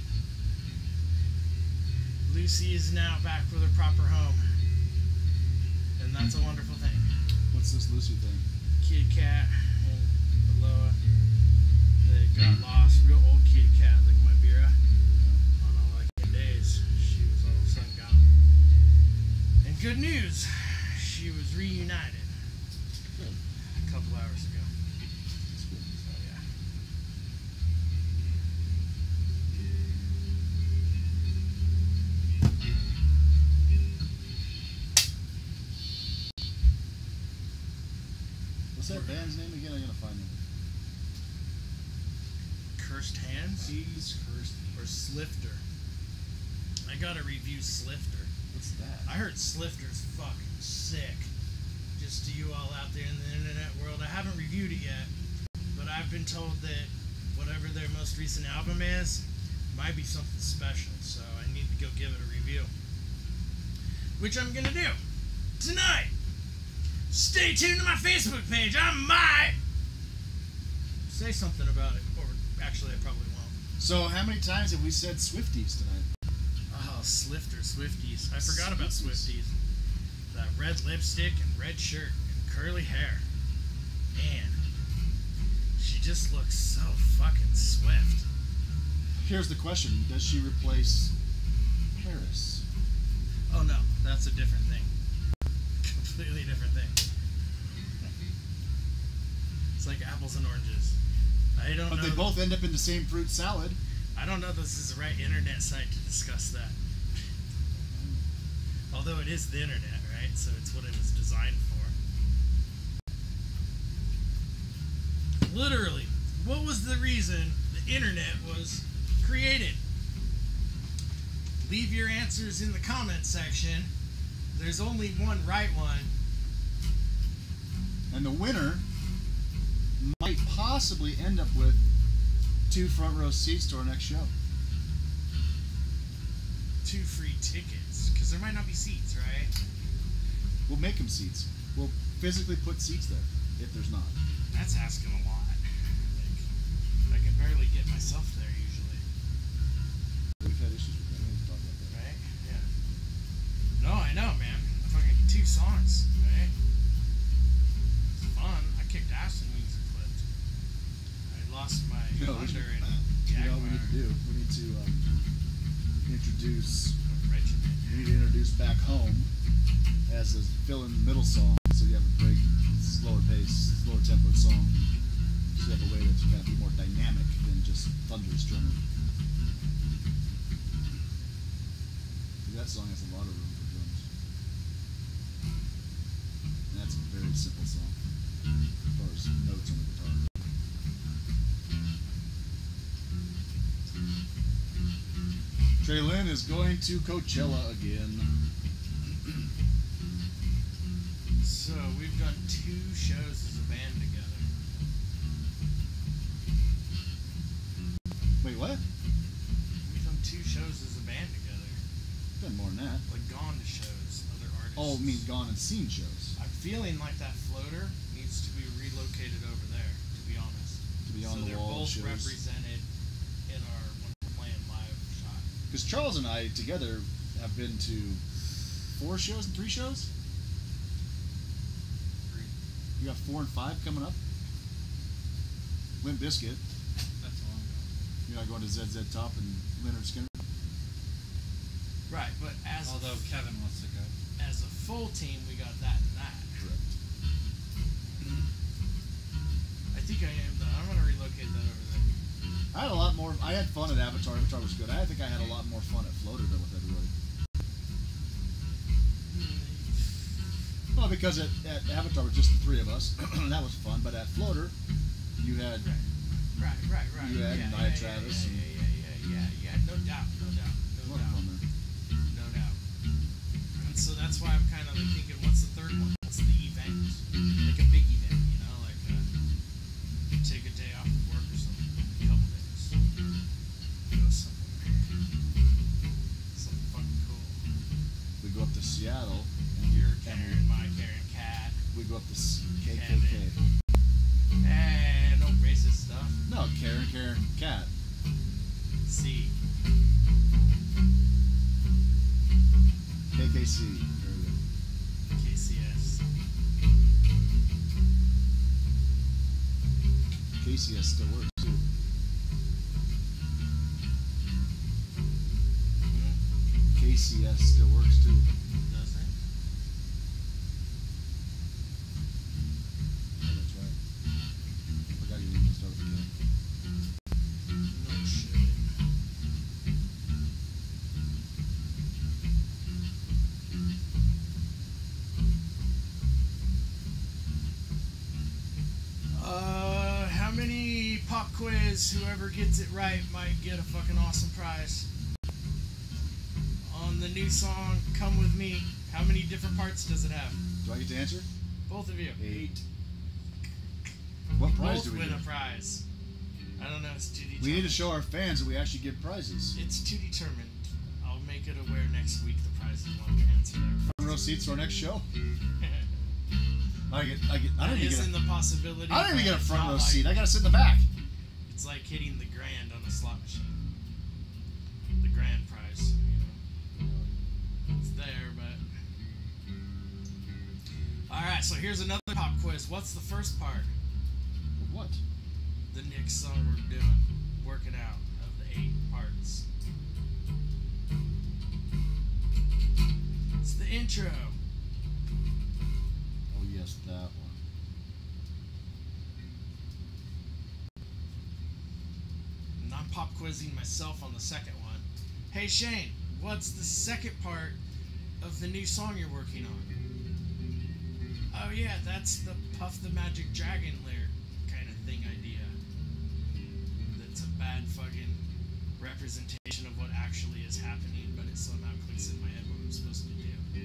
Lucy is now back with her proper home. And that's a wonderful thing. What's this Lucy thing? Kitty cat and Aloha. They got lost. Real old kitty cat, like my Bira. On all like days, she was all of a sudden gone. And good news, she was reunited a couple hours ago. So yeah. What's that band's name again? I gotta find it. Cursed Hands He's cursed. or Slifter. I gotta review Slifter. What's that? I heard Slifter's fucking sick. Just to you all out there in the internet world, I haven't reviewed it yet, but I've been told that whatever their most recent album is might be something special, so I need to go give it a review. Which I'm gonna do tonight. Stay tuned to my Facebook page. I might say something about it, or actually I probably won't. So how many times have we said Swifties tonight? Oh, Slifter, Swifties. I forgot about Swifties. That red lipstick and red shirt and curly hair. Man, she just looks so fucking swift. Here's the question: does she replace Paris? Oh no, that's a different thing. Completely different thing. It's like apples and oranges. I don't But know. they both end up in the same fruit salad. I don't know if this is the right internet site to discuss that. Although it is the internet, right? So it's what it was designed for. Literally, what was the reason the internet was created? Leave your answers in the comment section. There's only one right one. And the winner might possibly end up with 2 front row seats to our next show. 2 free tickets, because there might not be seats, right? We'll make them seats. We'll physically put seats there if there's not. That's asking a lot. Like, I can barely get myself there usually. We've had issues with that. We need to talk about that. Right? Yeah. No, I know, man. Fucking 2 songs, right? It's fun. I kicked ass in Wings and Clipped. I lost my Thunder and You know Jaguar what we need to do? We need to introduce. regiment. We need to introduce Back Home as a fill in the middle song, so you have a break, slower pace, slower tempo song. So you have a way that's kind of be more dynamic than just thunderous drumming. That song has a lot of room for drums. And that's a very simple song as far as notes on the guitar. Trey Lynn is going to Coachella again. So, we've done 2 shows as a band together. Wait, what? We've done 2 shows as a band together. Done more than that. Like, gone to shows, other artists. Oh, I mean gone and seen shows. I'm feeling like that floater needs to be relocated over there, to be honest. To be on so the wall they're both shows. represented in our when we're playing live shot. Because Charles and I together have been to 4 shows and 3 shows. You got 4 and 5 coming up. Limp Bizkit. That's long ago. You're not going to ZZ Top and Leonard Skinner. Right, but as Although Kevin wants to go. as a full team, we got that and that. Correct. I think I am though. I'm gonna relocate that over there. I had a lot more. I had fun at Avatar. Avatar was good. I think I had a lot more fun at Floater than with everybody. Well, because at Avatar was just the 3 of us, and that was fun. But at Floater, you had Right. You had Nia Travis and- Yeah. No doubt. a lot of fun there. No doubt. And so that's why I'm kind of like thinking, what's the third one? What's the event? Like a big event, you know, like take a day off of work or something, a couple days, go somewhere, something fucking cool. We go up to Seattle, and You're carrying my carrying cat. we go up to KKK. No racist stuff. No, Karen, cat. C. KKC. Very good. KCS. KCS still works too. KCS still works too. Does it? Oh, that's right. I forgot you didn't start with K. No shit. How many pop quiz? Whoever gets it right might get a fucking awesome prize. On the new song, Come With Me, how many different parts does it have? Do I get to answer? Both of you. 8. What prize Both do we win get? a prize. I don't know, it's to determine. We need to show our fans that we actually get prizes. It's to determine. I'll make it aware next week the prize you want to answer there. Front row seats for our next show. I don't That even get isn't a, the possibility. I don't even but get a it's front not row like- seat. I gotta sit in the back. It's like hitting the grand on a slot machine. The grand prize, you know. It's there, but. Alright, so here's another pop quiz. What's the first part? What? The next song we're doing, working out of the 8 parts. It's the intro. Oh yes, that one. And I'm pop quizzing myself on the second one. Hey Shane, what's the second part of the new song you're working on? Oh yeah, that's the Puff the Magic Dragon lyric kind of thing idea. That's a bad fucking representation of what actually is happening, but it somehow clicks in my head what I'm supposed to do.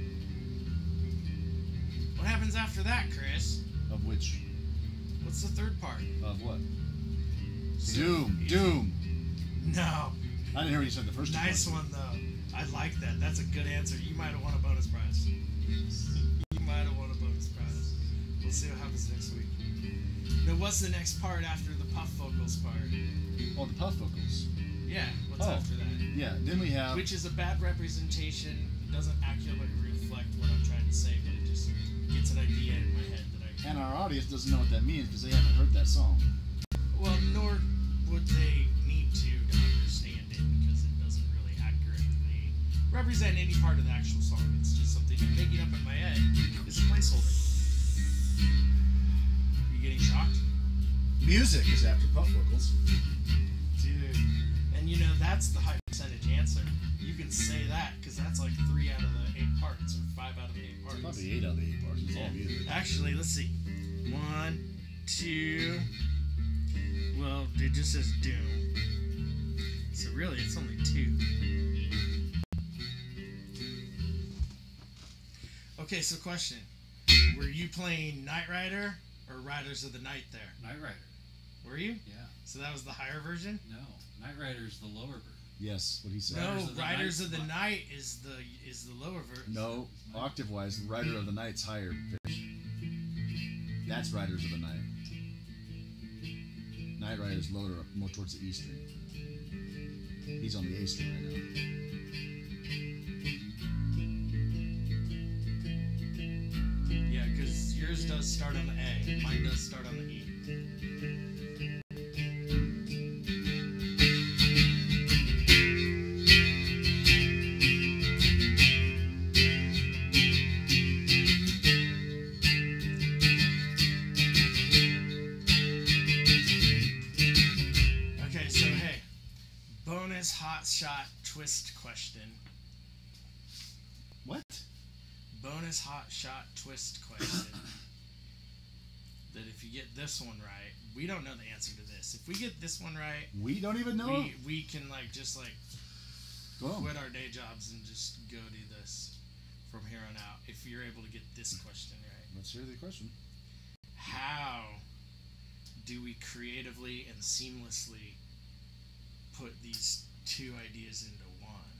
What happens after that, Chris? Of which? What's the third part? Of what? So- Doom. No. I didn't hear what you said the first time. Nice one though. I like that. That's a good answer. You might have won a bonus prize. You might have won a bonus prize. We'll see what happens next week. Now, what's the next part after the puff vocals part? Oh, the puff vocals. Yeah. What's Oh. after that? Yeah. Then we have. Which is a bad representation. Doesn't accurately reflect what I'm trying to say, but it just gets an idea in my head that I. And our audience doesn't know what that means because they haven't heard that song. Well, nor would they need to understand it because it doesn't really accurately represent any part of the actual song. It's just something I'm making up in my head. It's a placeholder. You getting shocked? Music is after puff vocals. Dude. And you know, that's the high percentage answer. You can say that because that's like 3 out of the 8 parts or 5 out of the 8 parts. Probably 8 out of the 8 parts. It's all music. Actually, let's see. 1, 2. Well, it just says Doom. So really, it's only 2. Okay, so question. Were you playing Knight Rider or Riders of the Night there? Knight Rider. Were you? Yeah. So that was the higher version? No. Knight Rider's the lower version. Yes, what he said. No, of the Riders Night- of the Night is the lower version. No, octave wise, Rider of the Night's higher pitch. That's Riders of the Night. Knight Rider's lower, more towards the E string. He's on the A string right now. Yeah, because yours does start on the A. Mine does start on the E. Okay, so hey, bonus hot shot twist question. What? Bonus hot shot twist question. That if you get this one right, we don't know the answer to this. If we get this one right, We don't even know. we can like just like Boom. quit our day jobs and just go do this from here on out. If you're able to get this question right, Let's hear the question. how do we creatively and seamlessly put these 2 ideas into one?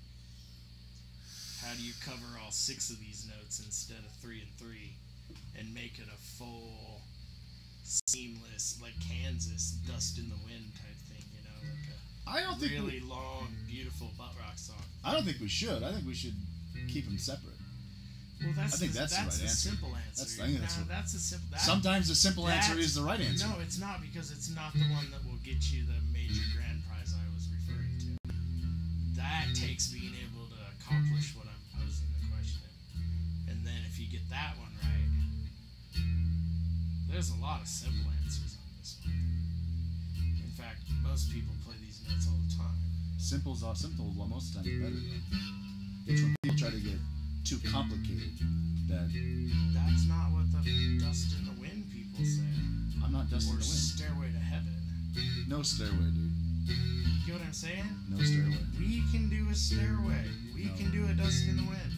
How do you cover all 6 of these notes instead of 3 and 3 and make it a full, seamless, like Kansas Dust in the Wind type thing, you know, like I don't a think really long, beautiful butt rock song. I don't think we should. I think we should keep them separate. Well, I think that's the right a answer. simple answer. I think that's that's a simple. Sometimes the simple answer is the right answer. No, it's not, because it's not the one that will get you the major grand prize I was referring to. That takes being able to accomplish what I'm posing the question. And then if you get that one right, there's a lot of simple answers on this one. In fact, most people play these notes all the time. Simple's simple most of the time is better though. It's when people try to get too complicated that That's not what the Dust in the Wind people say. I'm not dusting Or the wind. Stairway to Heaven. No stairway, dude. You get what I'm saying? No stairway. We can do a stairway. We No. can do a Dust in the Wind.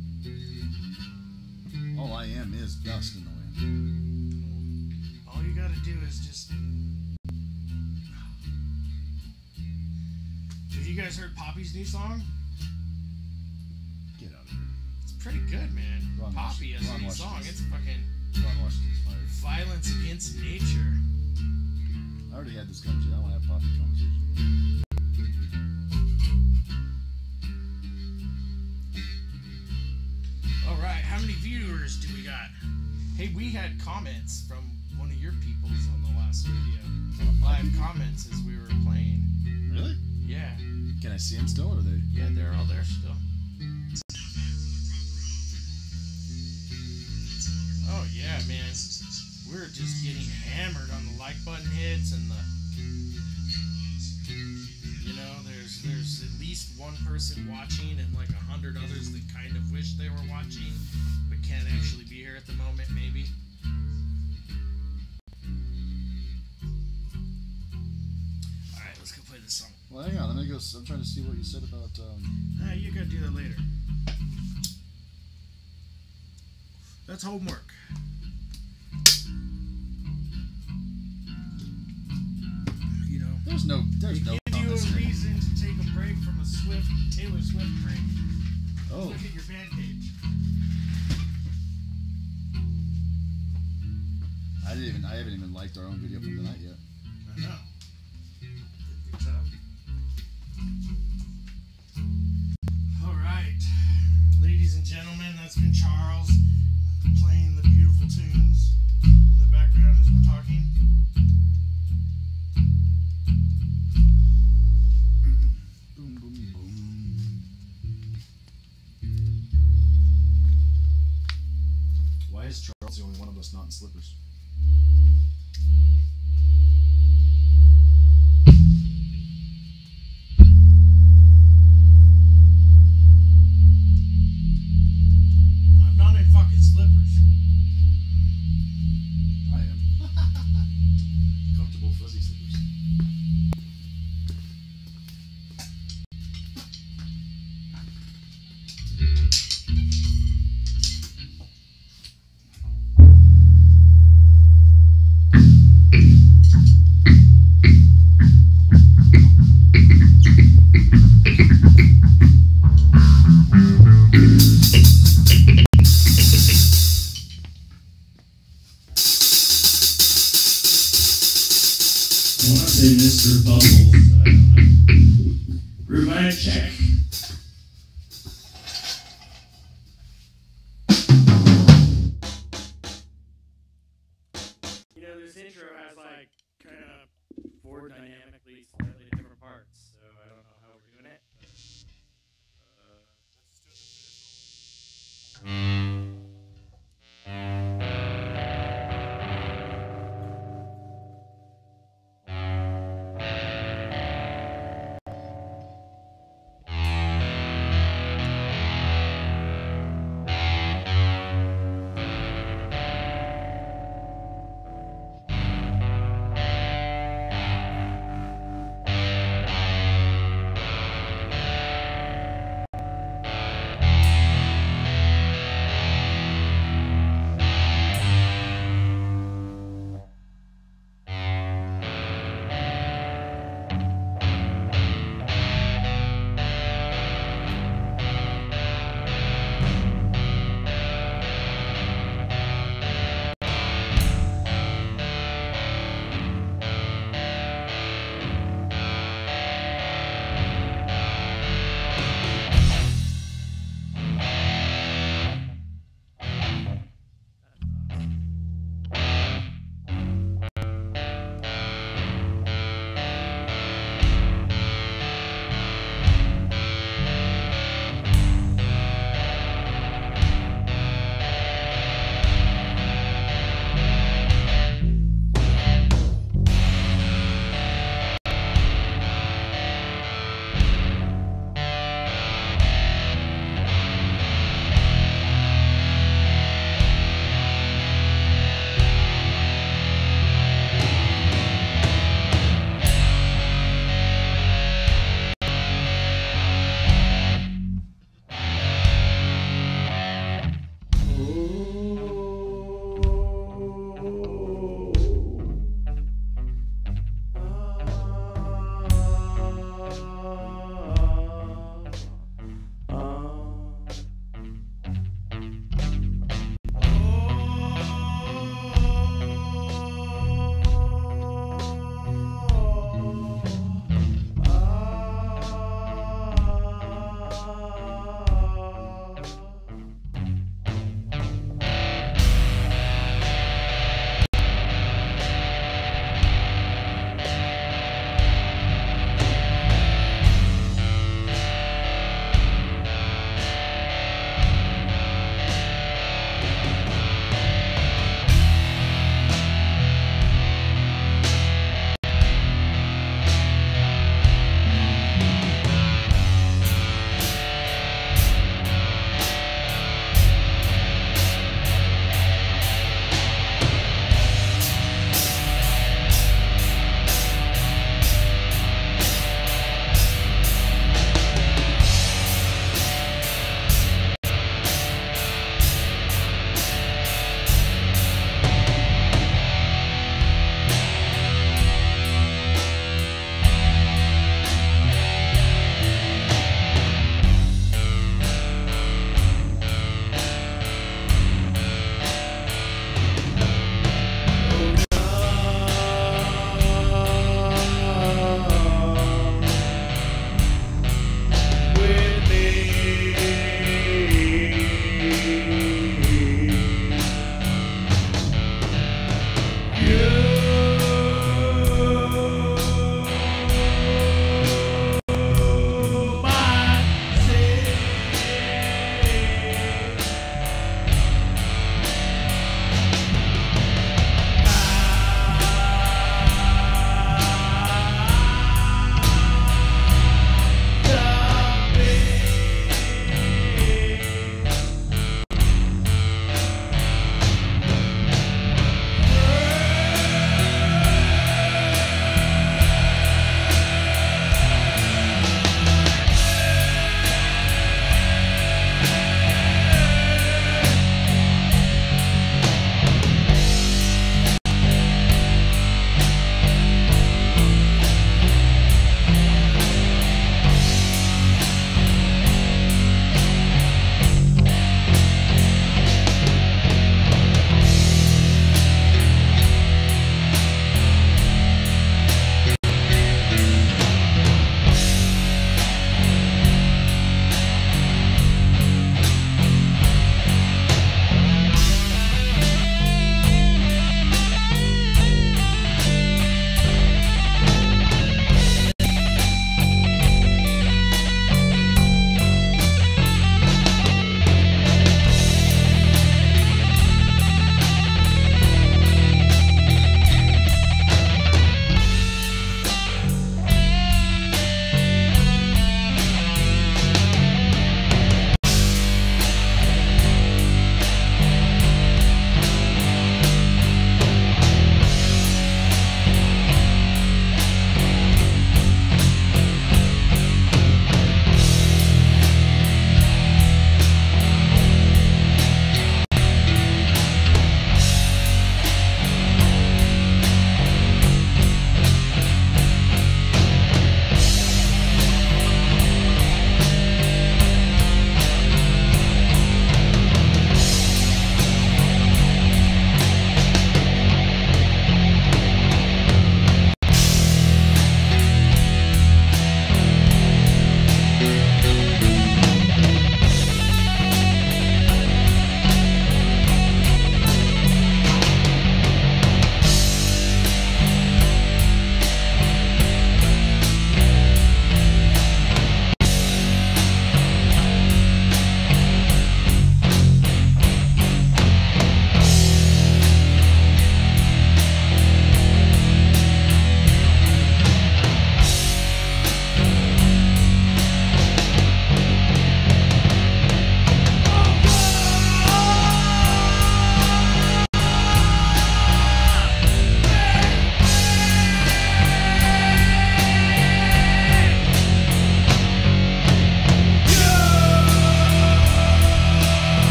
All I am is dust in the wind. All you gotta do is just. Have you guys heard Poppy's new song? Get out of here. It's pretty good, man. Ron Poppy has a Ron new watched song. this. It's fucking Ron Washington's fired. violence against nature. I already had this conversation. I don't want to have Poppy conversation again. All right, how many viewers do we got? Hey, we had comments from one of your peoples on the last video. Live comments as we were playing. Really? Yeah. Can I see them still, or are they? Yeah, they're all there still. Oh yeah, man. We're just getting hammered on the like button hits and the. You know, there's at least one person watching and like 100 others that kind of wish they were watching but can't actually be here at the moment, maybe. All right, let's go play this song. Well, hang on. Let me go. I'm trying to see what you said about. You gotta do that later. That's homework. You know, There's no. There's no. give you a comments here. reason to take a break from a Taylor Swift break. Oh. Look at your band page. I haven't even liked our own video from tonight yet. I know. It's tough. All right, ladies and gentlemen, that's been Charles playing the beautiful tunes in the background as we're talking. Boom, boom, boom. Why is Charles the only one of us not in slippers? I'm not in fucking slippers. I am. Comfortable fuzzy slippers. I want to say Mr. Bubbles, I don't know. Rewind check. You know, this intro has like kind of four dynamically slightly different parts, so I don't know how we're doing it.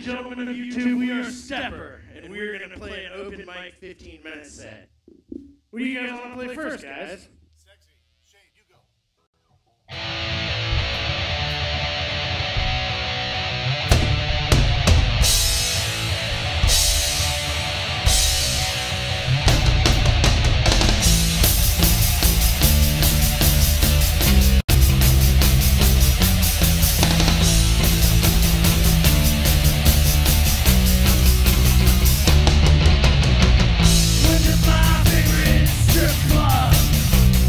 gentlemen of YouTube, we are Stepper, and we're going to play an open mic 15-minute set. What do you guys want to play first, guys? Sexy. Shane, you go. Went to my favorite strip club.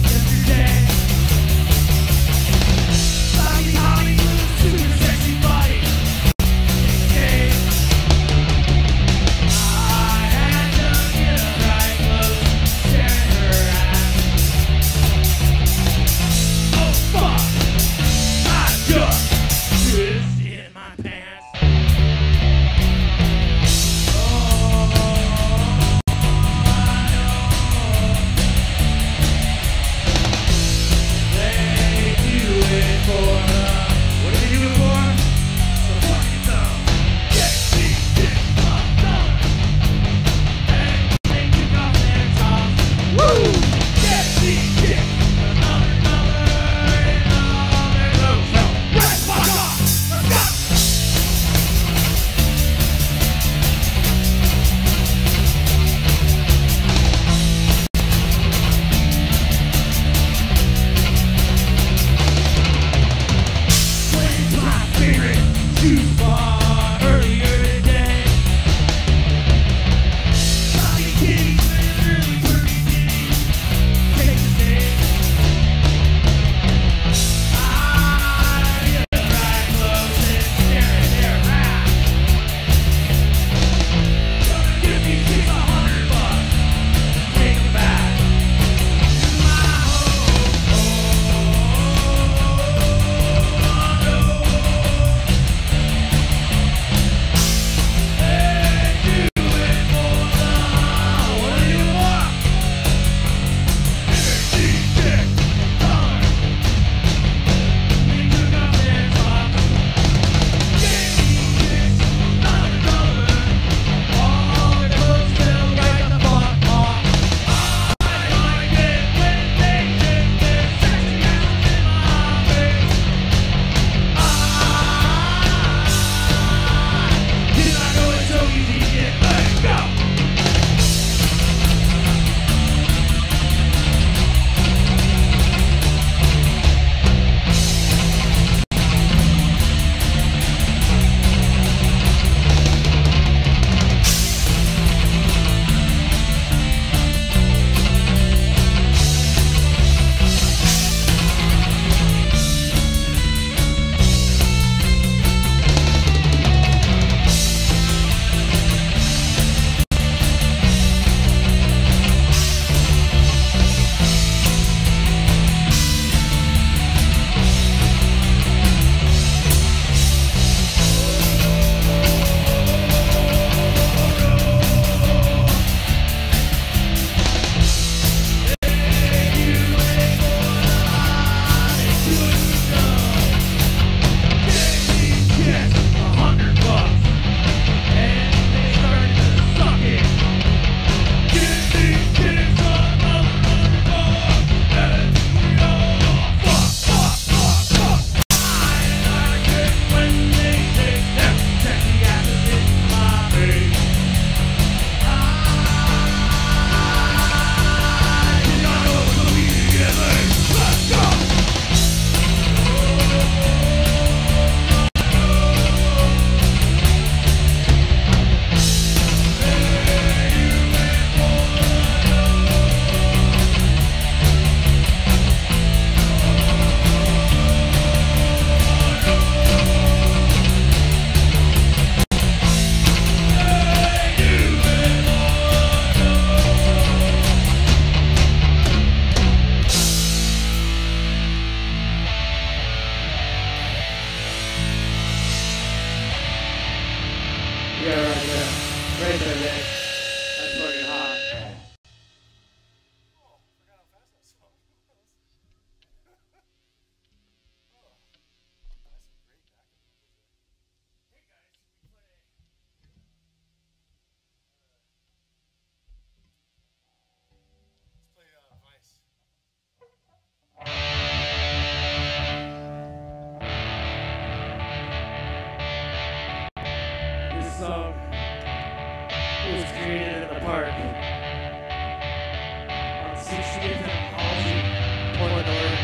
68th and Halsey, Portland, Oregon.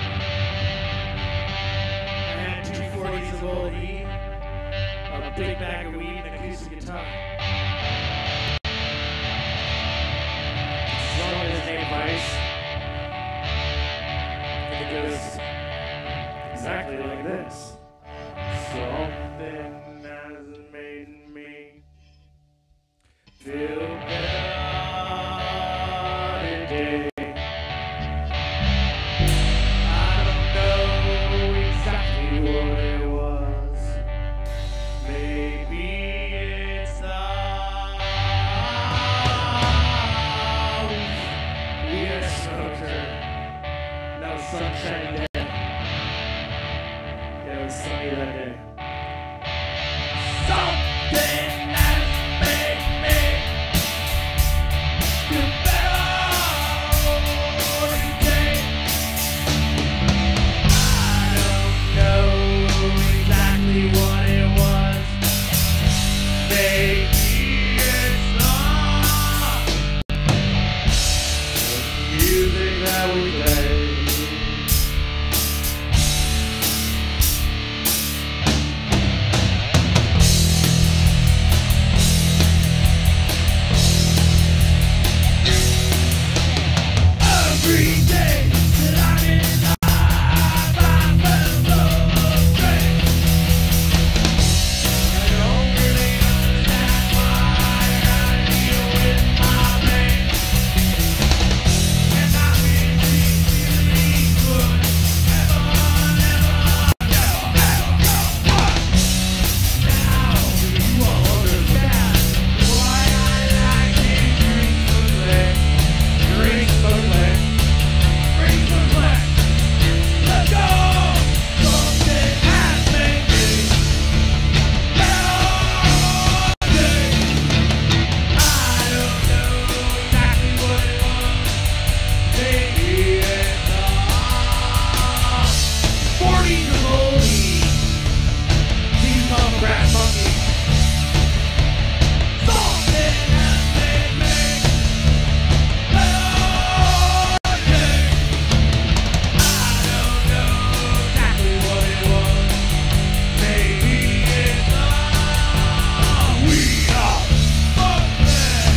I had 2 40s of old E, a big bag of weed, and an acoustic guitar. The song is named Vice. And it goes exactly like this. Something has made me feel better today. I don't know exactly what it was. Maybe it's we had smoked her. That was sunshiny day. Yeah, it was sunny that day. Something has made me feel better today. I don't know exactly what it was. Maybe it's not the music that we play. Every day that I'm in life, I feel so strange. I don't really understand why I gotta deal with my pain. And I've been really good. Never what? Now do you understand why I like these drinks for play? Drinks for play. Let's go! Something has made me better today. I don't know exactly what it was. Maybe it's not 40s of oldie. These mama brass monkeys. Something has made me better today. I don't know exactly what it was. Maybe it's not. We are Munday.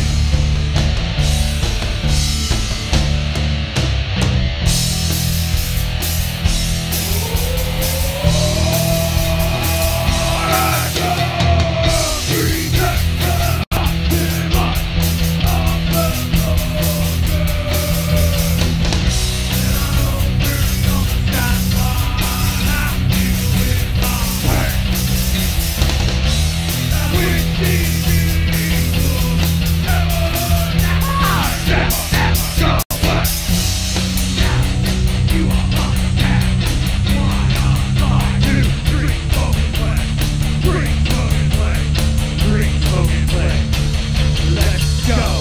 Let's go.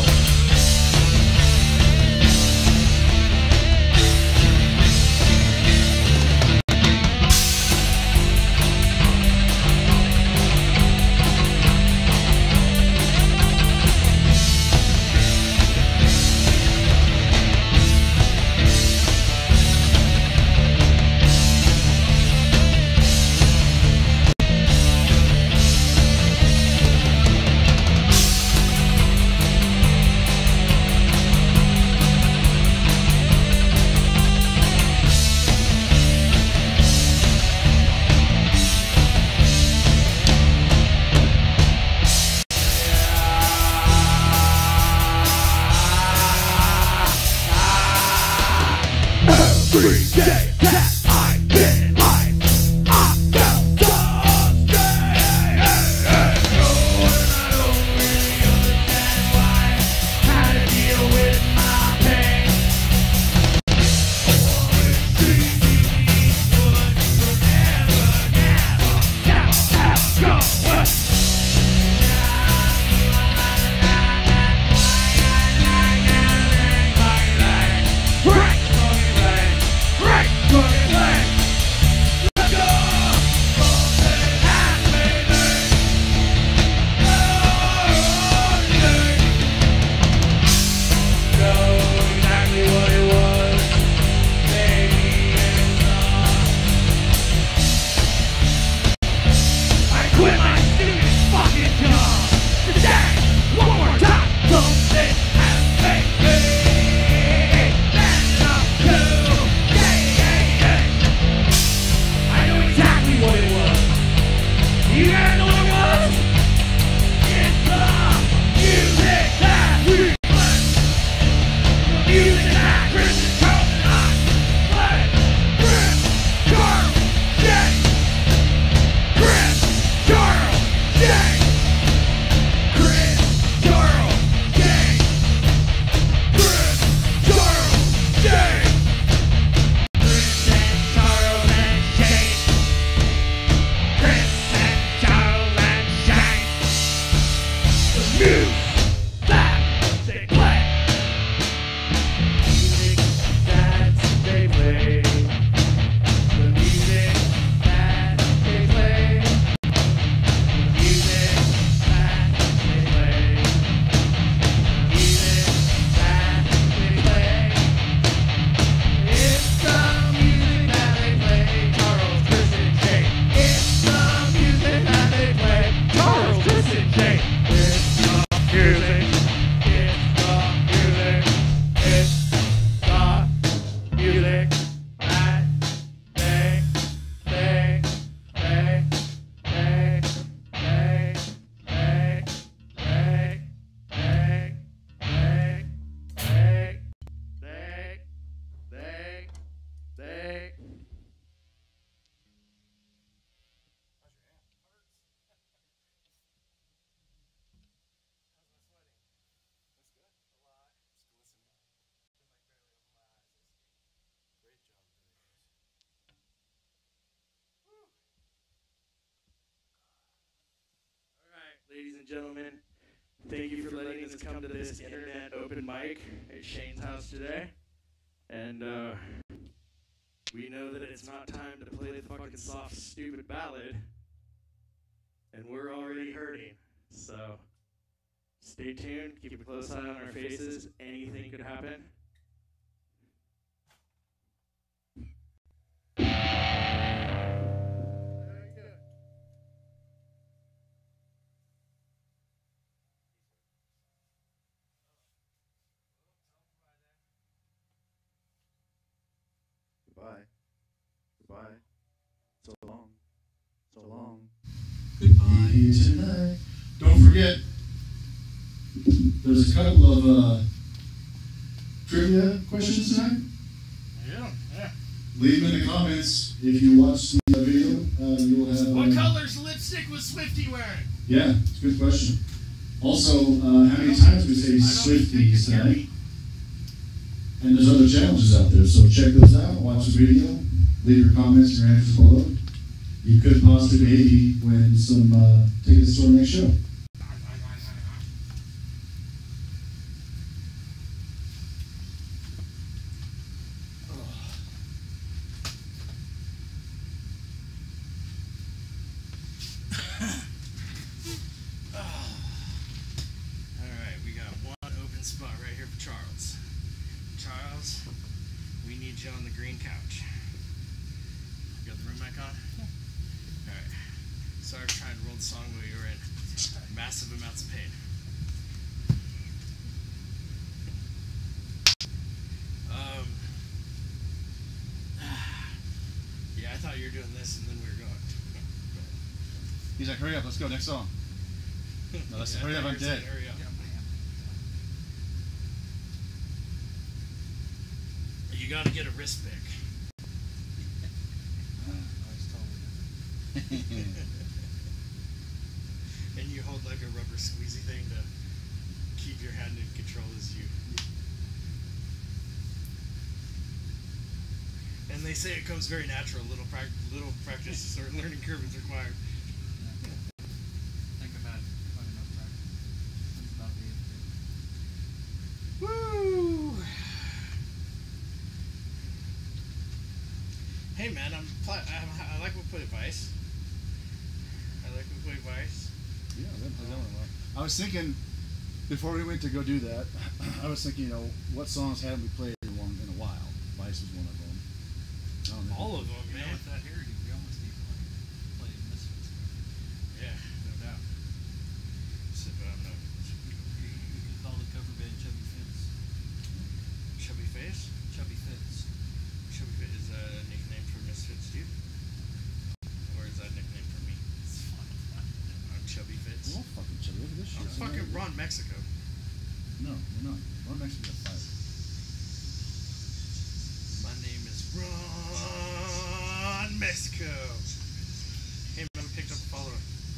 Every day that I've been alive, I felt so strange. And I don't really understand why. How to deal with my pain. Right, Ladies and gentlemen, thank you for letting us come to this internet open mic at Shane's house today. And we know that it's not time to play the fucking soft, stupid ballad. And we're already hurting. So stay tuned, keep a close eye on our faces. Anything could happen. Goodbye. Goodbye. So long. So long. Goodbye tonight. Don't forget, there's a couple of trivia questions tonight. Yeah. Leave them in the comments. If you watch the video, you'll have. What color's lipstick was Swifty wearing? Yeah, it's a good question. Also, how many times we say Swifties tonight? And there's other challenges out there, so check those out. Watch the video. Leave your comments and your answers below. You could possibly maybe win some tickets to our next show. Alright, we got one open spot right here for Charles. Charles, we need you on the green couch. You got the room mic on? Alright. Sorry for trying to roll the song while you were in massive amounts of pain. Yeah, I thought you were doing this and then we were going. He's like, hurry up, let's go, next song. No, let's hurry up, I'm dead. Hurry up. You gotta get a wrist pick. And you hold like a rubber squeezy thing to keep your hand in control as you. And they say it comes very natural. Little practice or learning curve is required. I think I've had quite enough practice since about the 8th grade. Woo! Hey man, I like we play Vice. I like we play Vice. Yeah, that one well. I was thinking, before we went to go do that, I was thinking, what songs haven't we played in a while? Vice was one of them. I don't know. All of them, You know, man. with that heritage, we almost even played Misfits. Yeah, no doubt. So, but I'm not. We could call the cover band Chubby Fits. Chubby Face? Chubby Fits. Chubby Fit is a nickname for Misfits too? Or is that a nickname for me? It's fun. I'm Chubby Fits. We're all fucking chubby. Look at this shit. I'm fucking Ron Mexico. No, we're not. Ron Mexico's a fight. Run, Mexico. Hey, man, picked up a follower.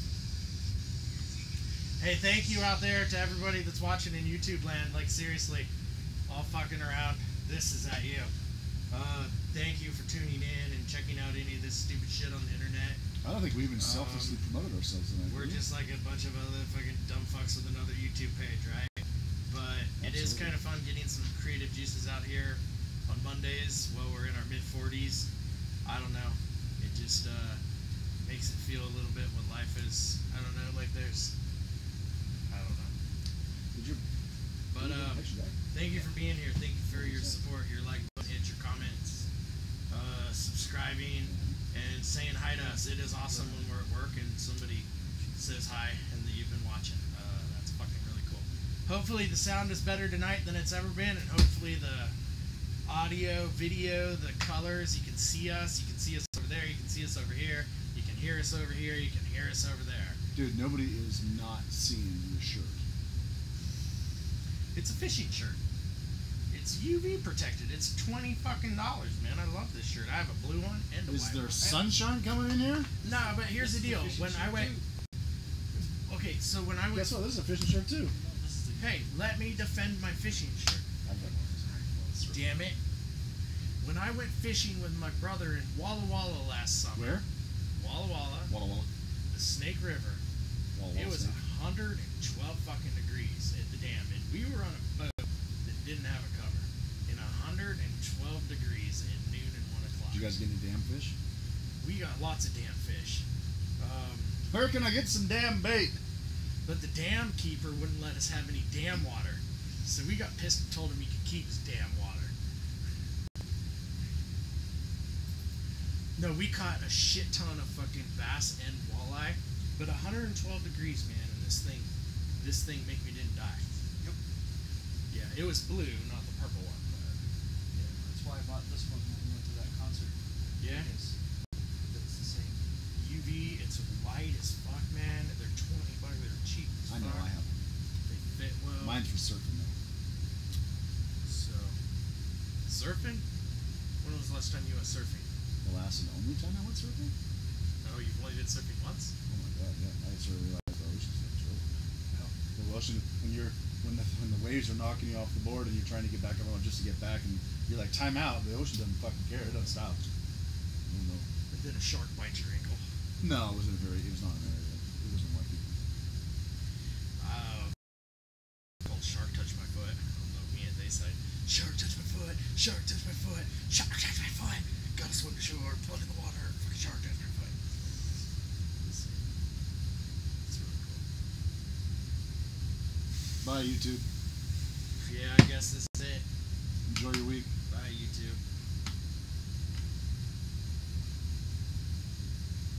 Hey, thank you out there to everybody that's watching in YouTube land. Like, seriously, all fucking around. This is at you. Thank you for tuning in and checking out any of this stupid shit on the internet. I don't think we even selflessly promoted ourselves tonight. We're just like a bunch of other fucking dumb fucks with another YouTube page, right? But it is kind of fun getting some creative juices out here on Mondays while we're in our mid-40s. I don't know. It just makes it feel a little bit what life is. I don't know, like there's... I don't know. But thank you for being here. Thank you for your support, your like button hits, your comments, subscribing, and saying hi to us. It is awesome when we're at work and somebody says hi and that you've been watching. That's fucking really cool. Hopefully the sound is better tonight than it's ever been, and hopefully the audio, video, the colors, you can see us over there, you can see us over here, you can hear us over here, you can hear us over there. Dude, nobody is not seeing your shirt. It's a fishing shirt. It's UV protected. It's $20 fucking, man. I love this shirt. I have a blue one and a white one. Is there sunshine coming in here? No, but here's the deal. When I went... Okay, so when I went... Guess what? This is a fishing shirt, too. Hey, let me defend my fishing shirt. Damn it. When I went fishing with my brother in Walla Walla last summer... Where? Walla Walla. Walla Walla. The Snake River. Walla Walla It was Snake. 112 fucking degrees at the dam, and we were on a boat that didn't have a cover in 112 degrees at noon and 1 o'clock. Did you guys get any damn fish? We got lots of damn fish. Where can I get some damn bait? But the dam keeper wouldn't let us have any dam water, so we got pissed and told him he could keep his damn water. No, we caught a shit ton of fucking bass and walleye, but 112 degrees, man, and this thing make me didn't die. Yep. Yeah, it was blue, not the purple one. But Yeah, that's why I bought this one when we went to that concert. yeah, It's the same. UV, it's white as fuck, man. They're $20. They're cheap as I know, fuck. I have one. They fit well. Mine's for surfing, though. So, surfing? When was the last time you went surfing? The last and only time I went surfing? Oh, you've only did surfing once? Oh my god, yeah. I sort of realized the ocean's so chill. The ocean, when the waves are knocking you off the board and you're trying to get back up just to get back and you're like, time out, the ocean doesn't fucking care, it doesn't stop. Oh no. But then a shark bites your ankle. No, it was not an area. It wasn't like it. Called shark touch my foot. I don't know, me and they say, shark touch my foot, shark touch my foot, shark touch my foot. Gotta swim to shore, plug in the water, fucking shark touch my foot. It's really cool. Bye, YouTube. Yeah, I guess this is it. Enjoy your week. Bye, YouTube.